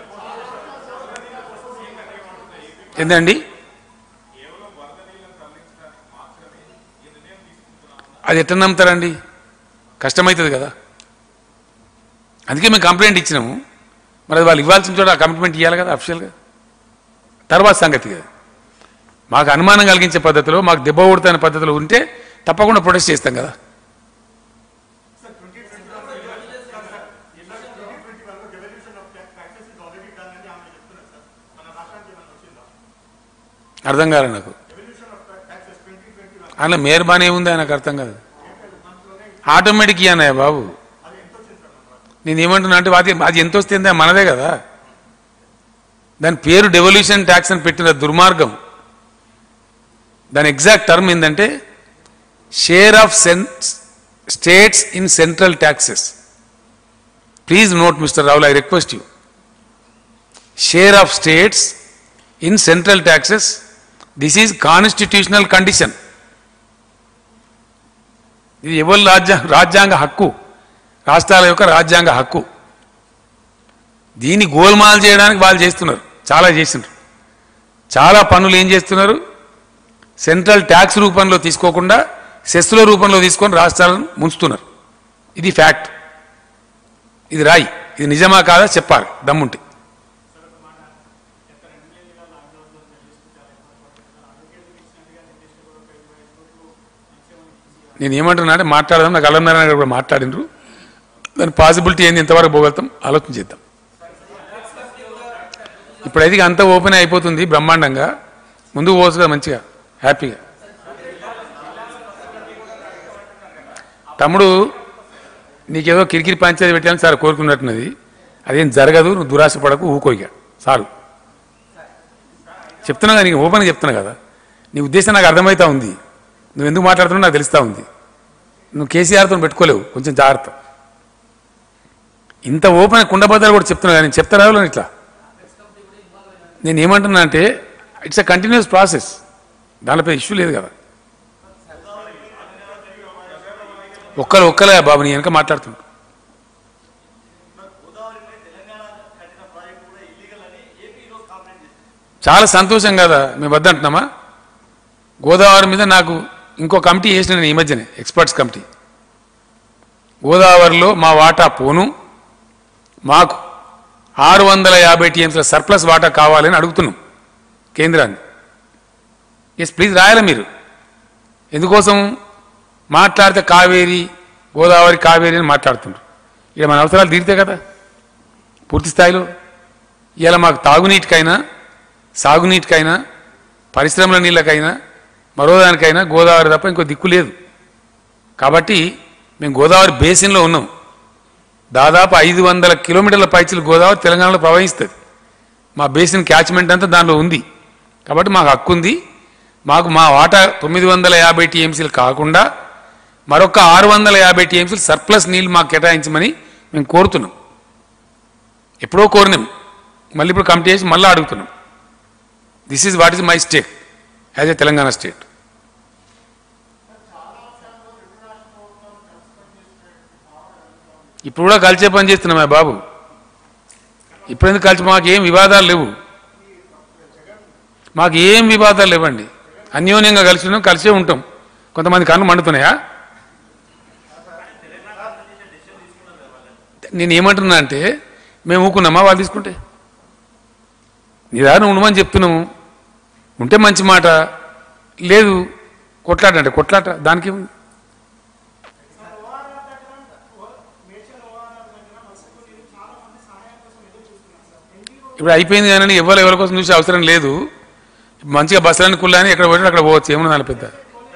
ఏంటండి అది ఎట్లా నమ్ముతారండి? కష్టమవుతుంది కదా. అందుకే మేము కంప్లైంట్ ఇచ్చినాము. మరి వాళ్ళు ఇవ్వాల్సిన చోట ఆ కమిట్మెంట్ ఇవ్వాలి కదా అఫీషియల్గా. తర్వాత సంగతి కదా, మాకు అనుమానం కలిగించే పద్ధతిలో, మాకు దెబ్బ కొడుతున్న పద్ధతిలో ఉంటే తప్పకుండా ప్రొటెస్ట్ చేస్తాం కదా. అర్థం కాలే నాకు. అందులో మెహర్బానీ ఏముంది నాకు అర్థం కాదు. ఆటోమేటిక్ అన్నయ్య బాబు. నేనేమంటున్నా అంటే అది ఎంత వస్తుంది మనదే కదా. దాని పేరు డెవల్యూషన్ ట్యాక్స్ అని పెట్టిన దుర్మార్గం. దాని ఎగ్జాక్ట్ టర్మ్ ఏంటంటే share of states in central taxes. Please note mister Ravul, I request you. Share of states in central taxes, this is constitutional condition. ఇది ఎవరి రాజ్యాంగ హక్కు, రాష్ట్రాల యొక్క రాజ్యాంగ హక్కు. దీన్ని గోల్మాల్ చేయడానికి వాళ్ళు చేస్తున్నారు, చాలా చేస్తున్నారు. చాలా పనులు ఏం చేస్తున్నారు, సెంట్రల్ ట్యాక్స్ రూపంలో తీసుకోకుండా సెస్సుల రూపంలో తీసుకొని రాష్ట్రాలను ముంచుతున్నారు. ఇది ఫ్యాక్ట్, ఇది రాయి, ఇది నిజమా కాదా చెప్పాలి దమ్ముంటే. నేను ఏమంటున్నా అంటే మాట్లాడదాం, నాకు అల్లనారాయణ గారు కూడా మాట్లాడినరు, దాని పాసిబిలిటీ ఏంది, ఎంతవరకు పోగలుగుతాం ఆలోచన చేద్దాం. ఇప్పుడైతే అంత ఓపెన్ అయిపోతుంది బ్రహ్మాండంగా, ముందుకు పోవచ్చు కదా మంచిగా హ్యాపీగా. తమ్ముడు నీకేదో కిరికిరి పంచాయతీ పెట్టాలని సార్ కోరుకున్నట్టున్నది, అదేం జరగదు, నువ్వు దురాశ పడకు, ఊకోయిగా సారు చెప్తున్నా కదా, నీకు ఓపెన్గా చెప్తున్నా కదా, నీ ఉద్దేశం నాకు అర్థమవుతా ఉంది, నువ్వు ఎందుకు మాట్లాడుతున్నావు నాకు తెలుస్తూ ఉంది. నువ్వు కేసీఆర్తో పెట్టుకోలేవు, కొంచెం జాగ్రత్త. ఇంత ఓపెన్ కుండబద్దలు కూడా చెప్తున్నా కానీ చెప్తారా ఇట్లా. నేను ఏమంటున్నా అంటే ఇట్స్ అ కంటిన్యూస్ ప్రాసెస్, దానిపై ఇష్యూ లేదు కదా. ఒక్కలే బాబు నీ వెనక మాట్లాడుతున్నా. చాలా సంతోషం కదా, మేము వద్దంటున్నామా. గోదావరి మీద నాకు ఇంకో కమిటీ వేసిన నేను ఈ మధ్యనే, ఎక్స్పర్ట్స్ కమిటీ. గోదావరిలో మా వాటా పోను, మాకు 650 టీఎంసీల సర్ప్లస్ వాటా కావాలని అడుగుతున్నాం కేంద్రాన్ని. ఎస్ ప్లీజ్ రాయాలి మీరు. ఎందుకోసం మాట్లాడితే కావేరి గోదావరి కావేరి అని మాట్లాడుతున్నారు. ఇక మన అవసరాలు తీరితే కదా పూర్తి స్థాయిలో. ఇలా మాకు తాగునీటికైనా సాగునీటికైనా పరిశ్రమల నీళ్ళకైనా మరో దానికైనా గోదావరి తప్ప ఇంకో దిక్కు లేదు. కాబట్టి మేము గోదావరి బేసిన్లో ఉన్నాం. దాదాపు 500 కిలోమీటర్ల పైచీలు గోదావరి తెలంగాణలో ప్రవహిస్తుంది. మా బేసిన్ క్యాచ్మెంట్ అంతా దానిలో ఉంది. కాబట్టి మాకు హక్కు ఉంది. మాకు మా వాటా 950 టీఎంసీలు కాకుండా మరొక 650 టీఎంసీలు సర్ప్లస్ నీళ్ళు మాకు కేటాయించమని మేము కోరుతున్నాం. ఎప్పుడో కోరినాం, మళ్ళీ ఇప్పుడు కమిటీ చేసి మళ్ళీ అడుగుతున్నాం. This is what is my state as a Telangana state. ఇప్పుడు కూడా కలిసే పని చేస్తున్నామే బాబు. ఇప్పుడు ఎందుకు కలిసి, మాకు ఏం వివాదాలు లేవు, మాకు ఏం వివాదాలు లేవండి. అన్యోన్యంగా కలిసి ఉన్నాం, కలిసే ఉంటాం. కొంతమంది కన్ను మండుతున్నాయా? నేను ఏమంటున్నా అంటే మేము ఊకున్నామా వాళ్ళు తీసుకుంటే? నిదానం ఉండమని చెప్తున్నాము. ఉంటే మంచి మాట, లేదు కొట్లాట అంటే కొట్లాట, దానికి ఇప్పుడు అయిపోయింది కానీ ఎవరి కోసం చూసే అవసరం లేదు. మంచిగా బస్సులన్నీ కుళ్ళని ఎక్కడ పోయినా అక్కడ పోవచ్చు, ఏమన్నా దాని పెద్ద.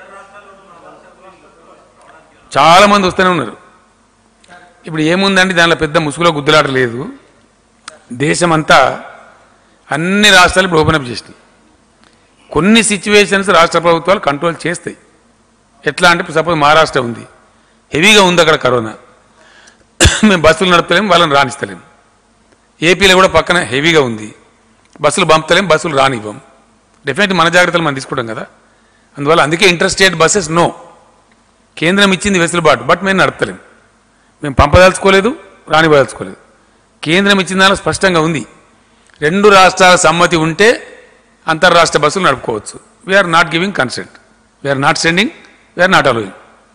చాలా మంది వస్తూనే ఉన్నారు. ఇప్పుడు ఏముందండి దానిలో పెద్ద ముసుగులో గుద్దులాట లేదు. దేశమంతా అన్ని రాష్ట్రాలు ఇప్పుడు ఓపెన్ అప్ చేసినాయి. కొన్ని సిచ్యువేషన్స్ రాష్ట్ర ప్రభుత్వాలు కంట్రోల్ చేస్తాయి. ఎట్లా అంటే ఇప్పుడు సపోజ్ మహారాష్ట్ర ఉంది, హెవీగా ఉంది అక్కడ కరోనా, మేము బస్సులు నడపలేము, వాళ్ళని రాణిస్తలేము. ఏపీలో కూడా పక్కన హెవీగా ఉంది, బస్సులు పంపుతలేము, బస్సులు రానివ్వం. డెఫినెట్లీ మన జాగ్రత్తలు మనం తీసుకుంటాం కదా. అందువల్ల అందుకే ఇంటర్ స్టేట్ బస్సెస్ నో. కేంద్రం ఇచ్చింది వెసులుబాటు, బట్ మేము నడపలేము. మేము పంపదలుచుకోలేదు, రానివ్వదలుచుకోలేదు. కేంద్రం ఇచ్చిన దానిలో స్పష్టంగా ఉంది, 2 రాష్ట్రాల సమ్మతి ఉంటే అంతర్రాష్ట్ర బస్సులు నడుపుకోవచ్చు. We are not giving consent, we are not sending, we are not allowing.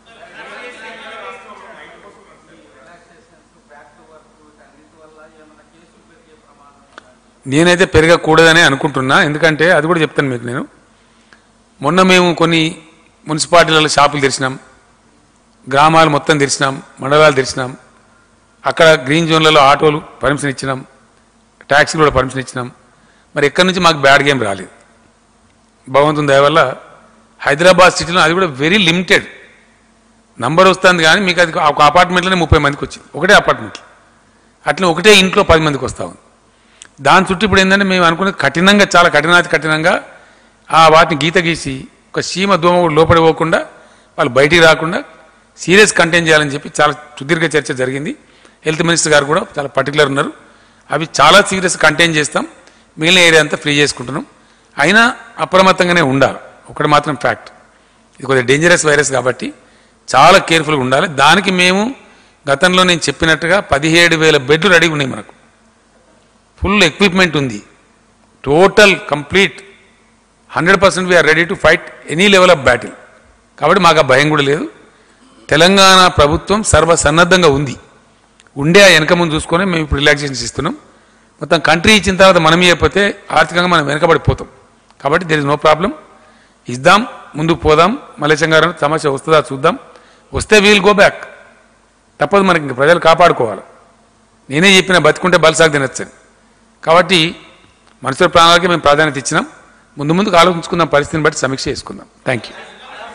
నేనైతే పెరగకూడదని అనుకుంటున్నా. ఎందుకంటే అది కూడా చెప్తాను మీకు నేను. మొన్న మేము కొన్ని మున్సిపాలిటీలలో షాపులు తెరిచినాం, గ్రామాలు మొత్తం తెరిచినాం, మండలాలు తెరిచినాం. అక్కడ గ్రీన్ జోన్లలో ఆటోలు పర్మిషన్ ఇచ్చినాం, ట్యాక్సీలు కూడా పర్మిషన్ ఇచ్చినాం. మరి ఎక్కడి నుంచి మాకు బ్యాడ్ గేమ్ రాలేదు. భగవంతుని దయ వల్ల హైదరాబాద్ సిటీలో అది కూడా వెరీ లిమిటెడ్ నంబర్ వస్తుంది. కానీ మీకు అది ఒక అపార్ట్మెంట్లోనే 30 మందికి వచ్చింది, ఒకటే అపార్ట్మెంట్లో. అట్లా ఒకటే ఇంట్లో 10 మందికి వస్తూ ఉంది. దాని చుట్టూ ఇప్పుడు ఏంటంటే మేము అనుకునే కఠినంగా, చాలా కఠినంగా వాటిని గీత గీసి ఒక సీమ దోమ కూడా లోపడి పోకుండా వాళ్ళు బయటికి రాకుండా సీరియస్ కంటైన్ చేయాలని చెప్పి చాలా సుదీర్ఘ చర్చ జరిగింది. హెల్త్ మినిస్టర్ గారు కూడా చాలా పర్టికులర్ ఉన్నారు. అవి చాలా సీరియస్ కంటైన్ చేస్తాం, మిగిలిన ఏరియా అంతా ఫ్రీ చేసుకుంటున్నాం. అయినా అప్రమత్తంగానే ఉండాలి. ఒకటి మాత్రం ఫ్యాక్ట్, ఇది కొద్దిగా డేంజరస్ వైరస్ కాబట్టి చాలా కేర్ఫుల్గా ఉండాలి. దానికి మేము గతంలో నేను చెప్పినట్టుగా 17,000 బెడ్లు రెడీ ఉన్నాయి, మనకు ఫుల్ ఎక్విప్మెంట్ ఉంది, total complete 100% we are ready to fight any level of battle. కాబట్టి మాకు ఆ భయం కూడా లేదు. తెలంగాణ ప్రభుత్వం సర్వసన్నద్ధంగా ఉంది. ఉండే ఆ వెనక ముందు చూసుకొని మేము ఇప్పుడు రిలాక్సేషన్స్ ఇస్తున్నాం. మొత్తం కంట్రీ ఇచ్చిన తర్వాత మనం ఇవ్వకపోతే ఆర్థికంగా మనం వెనకబడిపోతాం. కాబట్టి దేర్ ఇస్ నో ప్రాబ్లం. ఇద్దాం, ముందుకు పోదాం. మలేశం గారు సమస్య వస్తుందా చూద్దాం. వస్తే వీల్ గో బ్యాక్. తప్పదు, మనకి ఇంక ప్రజలు కాపాడుకోవాలి. నేనే చెప్పిన బతుకుంటే బలసాగు తినొచ్చని. కాబట్టి మనుషుల ప్రాణాలకి మేము ప్రాధాన్యత ఇచ్చినాం. ముందు ముందుకు ఆలోచించుకుందాం, పరిస్థితిని బట్టి సమీక్ష చేసుకుందాం. Thank you.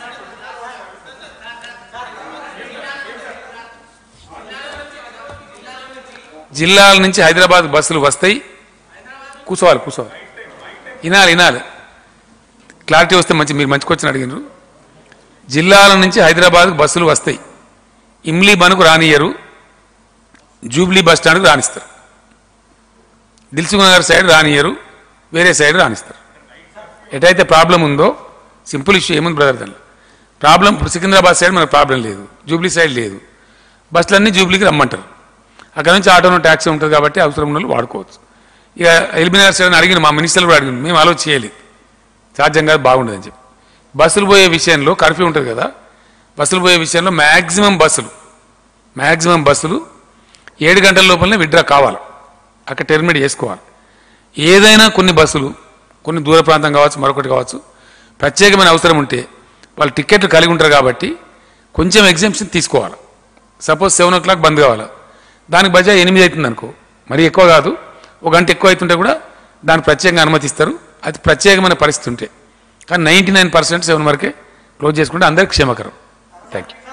జిల్లాల నుంచి హైదరాబాద్ బస్సులు వస్తాయి. కూర్చోవాలి. వినాలి. క్లారిటీ వస్తే మీరు మంచి క్వశ్చన్ అడిగినారు. జిల్లాల నుంచి హైదరాబాద్కు బస్సులు వస్తాయి. ఇమ్లీ బనుకు రానియరు, జూబ్లీ బస్ స్టాండ్కు రానిస్తారు. దిల్సుఖ్నగర్ సైడ్ రానియరు, వేరే సైడ్ రానిస్తారు. ఎటైతే ప్రాబ్లం ఉందో, సింపుల్ ఇష్యూ ఏముంది బ్రదర్, దానిలో ప్రాబ్లం. ఇప్పుడు సికింద్రాబాద్ సైడ్ మనకు ప్రాబ్లం లేదు, జూబ్లీ సైడ్ లేదు. బస్సులన్నీ జూబ్లీకి రమ్మంటారు. అక్కడ నుంచి ఆటోనో ట్యాక్సీ ఉంటుంది కాబట్టి అవసరం ఉన్న వాడుకోవచ్చు. ఇక ఎల్బీనగర్ సైడ్ అడిగిన మా మినిస్టర్లు కూడా అడిగింది, మేము ఆలోచన చేయలేదు, సాధ్యం కాదు, బాగుండదని చెప్పి. బస్సులు పోయే విషయంలో కర్ఫ్యూ ఉంటుంది కదా, బస్సులు పోయే విషయంలో మ్యాక్సిమం బస్సులు 7 గంటల లోపలనే విత్డ్రా కావాలి, అక్కడ టెర్మినేట్ చేసుకోవాలి. ఏదైనా కొన్ని బస్సులు కొన్ని దూర ప్రాంతం కావచ్చు, మరొకటి కావచ్చు, ప్రత్యేకమైన అవసరం ఉంటే వాళ్ళు టికెట్లు కలిగి ఉంటారు కాబట్టి కొంచెం ఎగ్జామ్షన్ తీసుకోవాలి. సపోజ్ 7 o'clock బంద్ కావాలి, దానికి బజా 8 అవుతుంది అనుకో, మరీ ఎక్కువ కాదు, 1 గంట ఎక్కువ అవుతుంటే కూడా దాన్ని ప్రత్యేకంగా అనుమతిస్తారు. అది ప్రత్యేకమైన పరిస్థితి ఉంటే. కానీ 99% 7 వరకే క్లోజ్ చేసుకుంటే అందరికి క్షేమకరం. Thank you.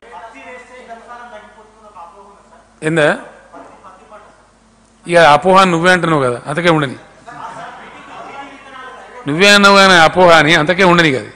ఏందా ఇక అపోహ నువ్వే అంటున్నావు కదా, అంతకే ఉండని. నువ్వే అన్నావు కానీ అపోహ అని అంతకే ఉండని కదా.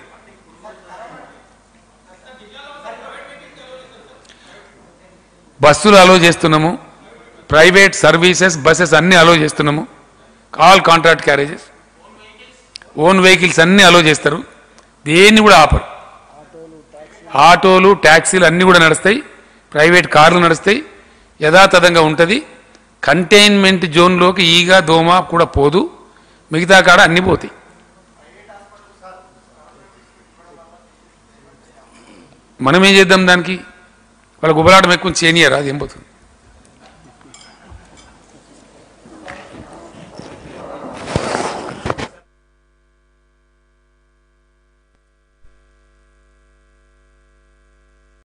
బస్సులు అలో చేస్తున్నాము, ప్రైవేట్ సర్వీసెస్ బస్సెస్ అన్నీ అలో చేస్తున్నాము. All contract carriages, own vehicles అన్నీ అలో చేస్తారు. దేన్ని కూడా ఆపరు. ఆటోలు, ట్యాక్సీలు అన్నీ కూడా నడుస్తాయి, ప్రైవేట్ కార్లు నడుస్తాయి, యథాతథంగా ఉంటుంది. కంటైన్మెంట్ జోన్లోకి ఈగ దోమ కూడా పోదు, మిగతా కాడ అన్నీ పోతాయి. మనం ఏం చేద్దాం దానికి? వాళ్ళ గుబలాటం ఎక్కువ చేయనియరా, అది ఏం పోతుంది.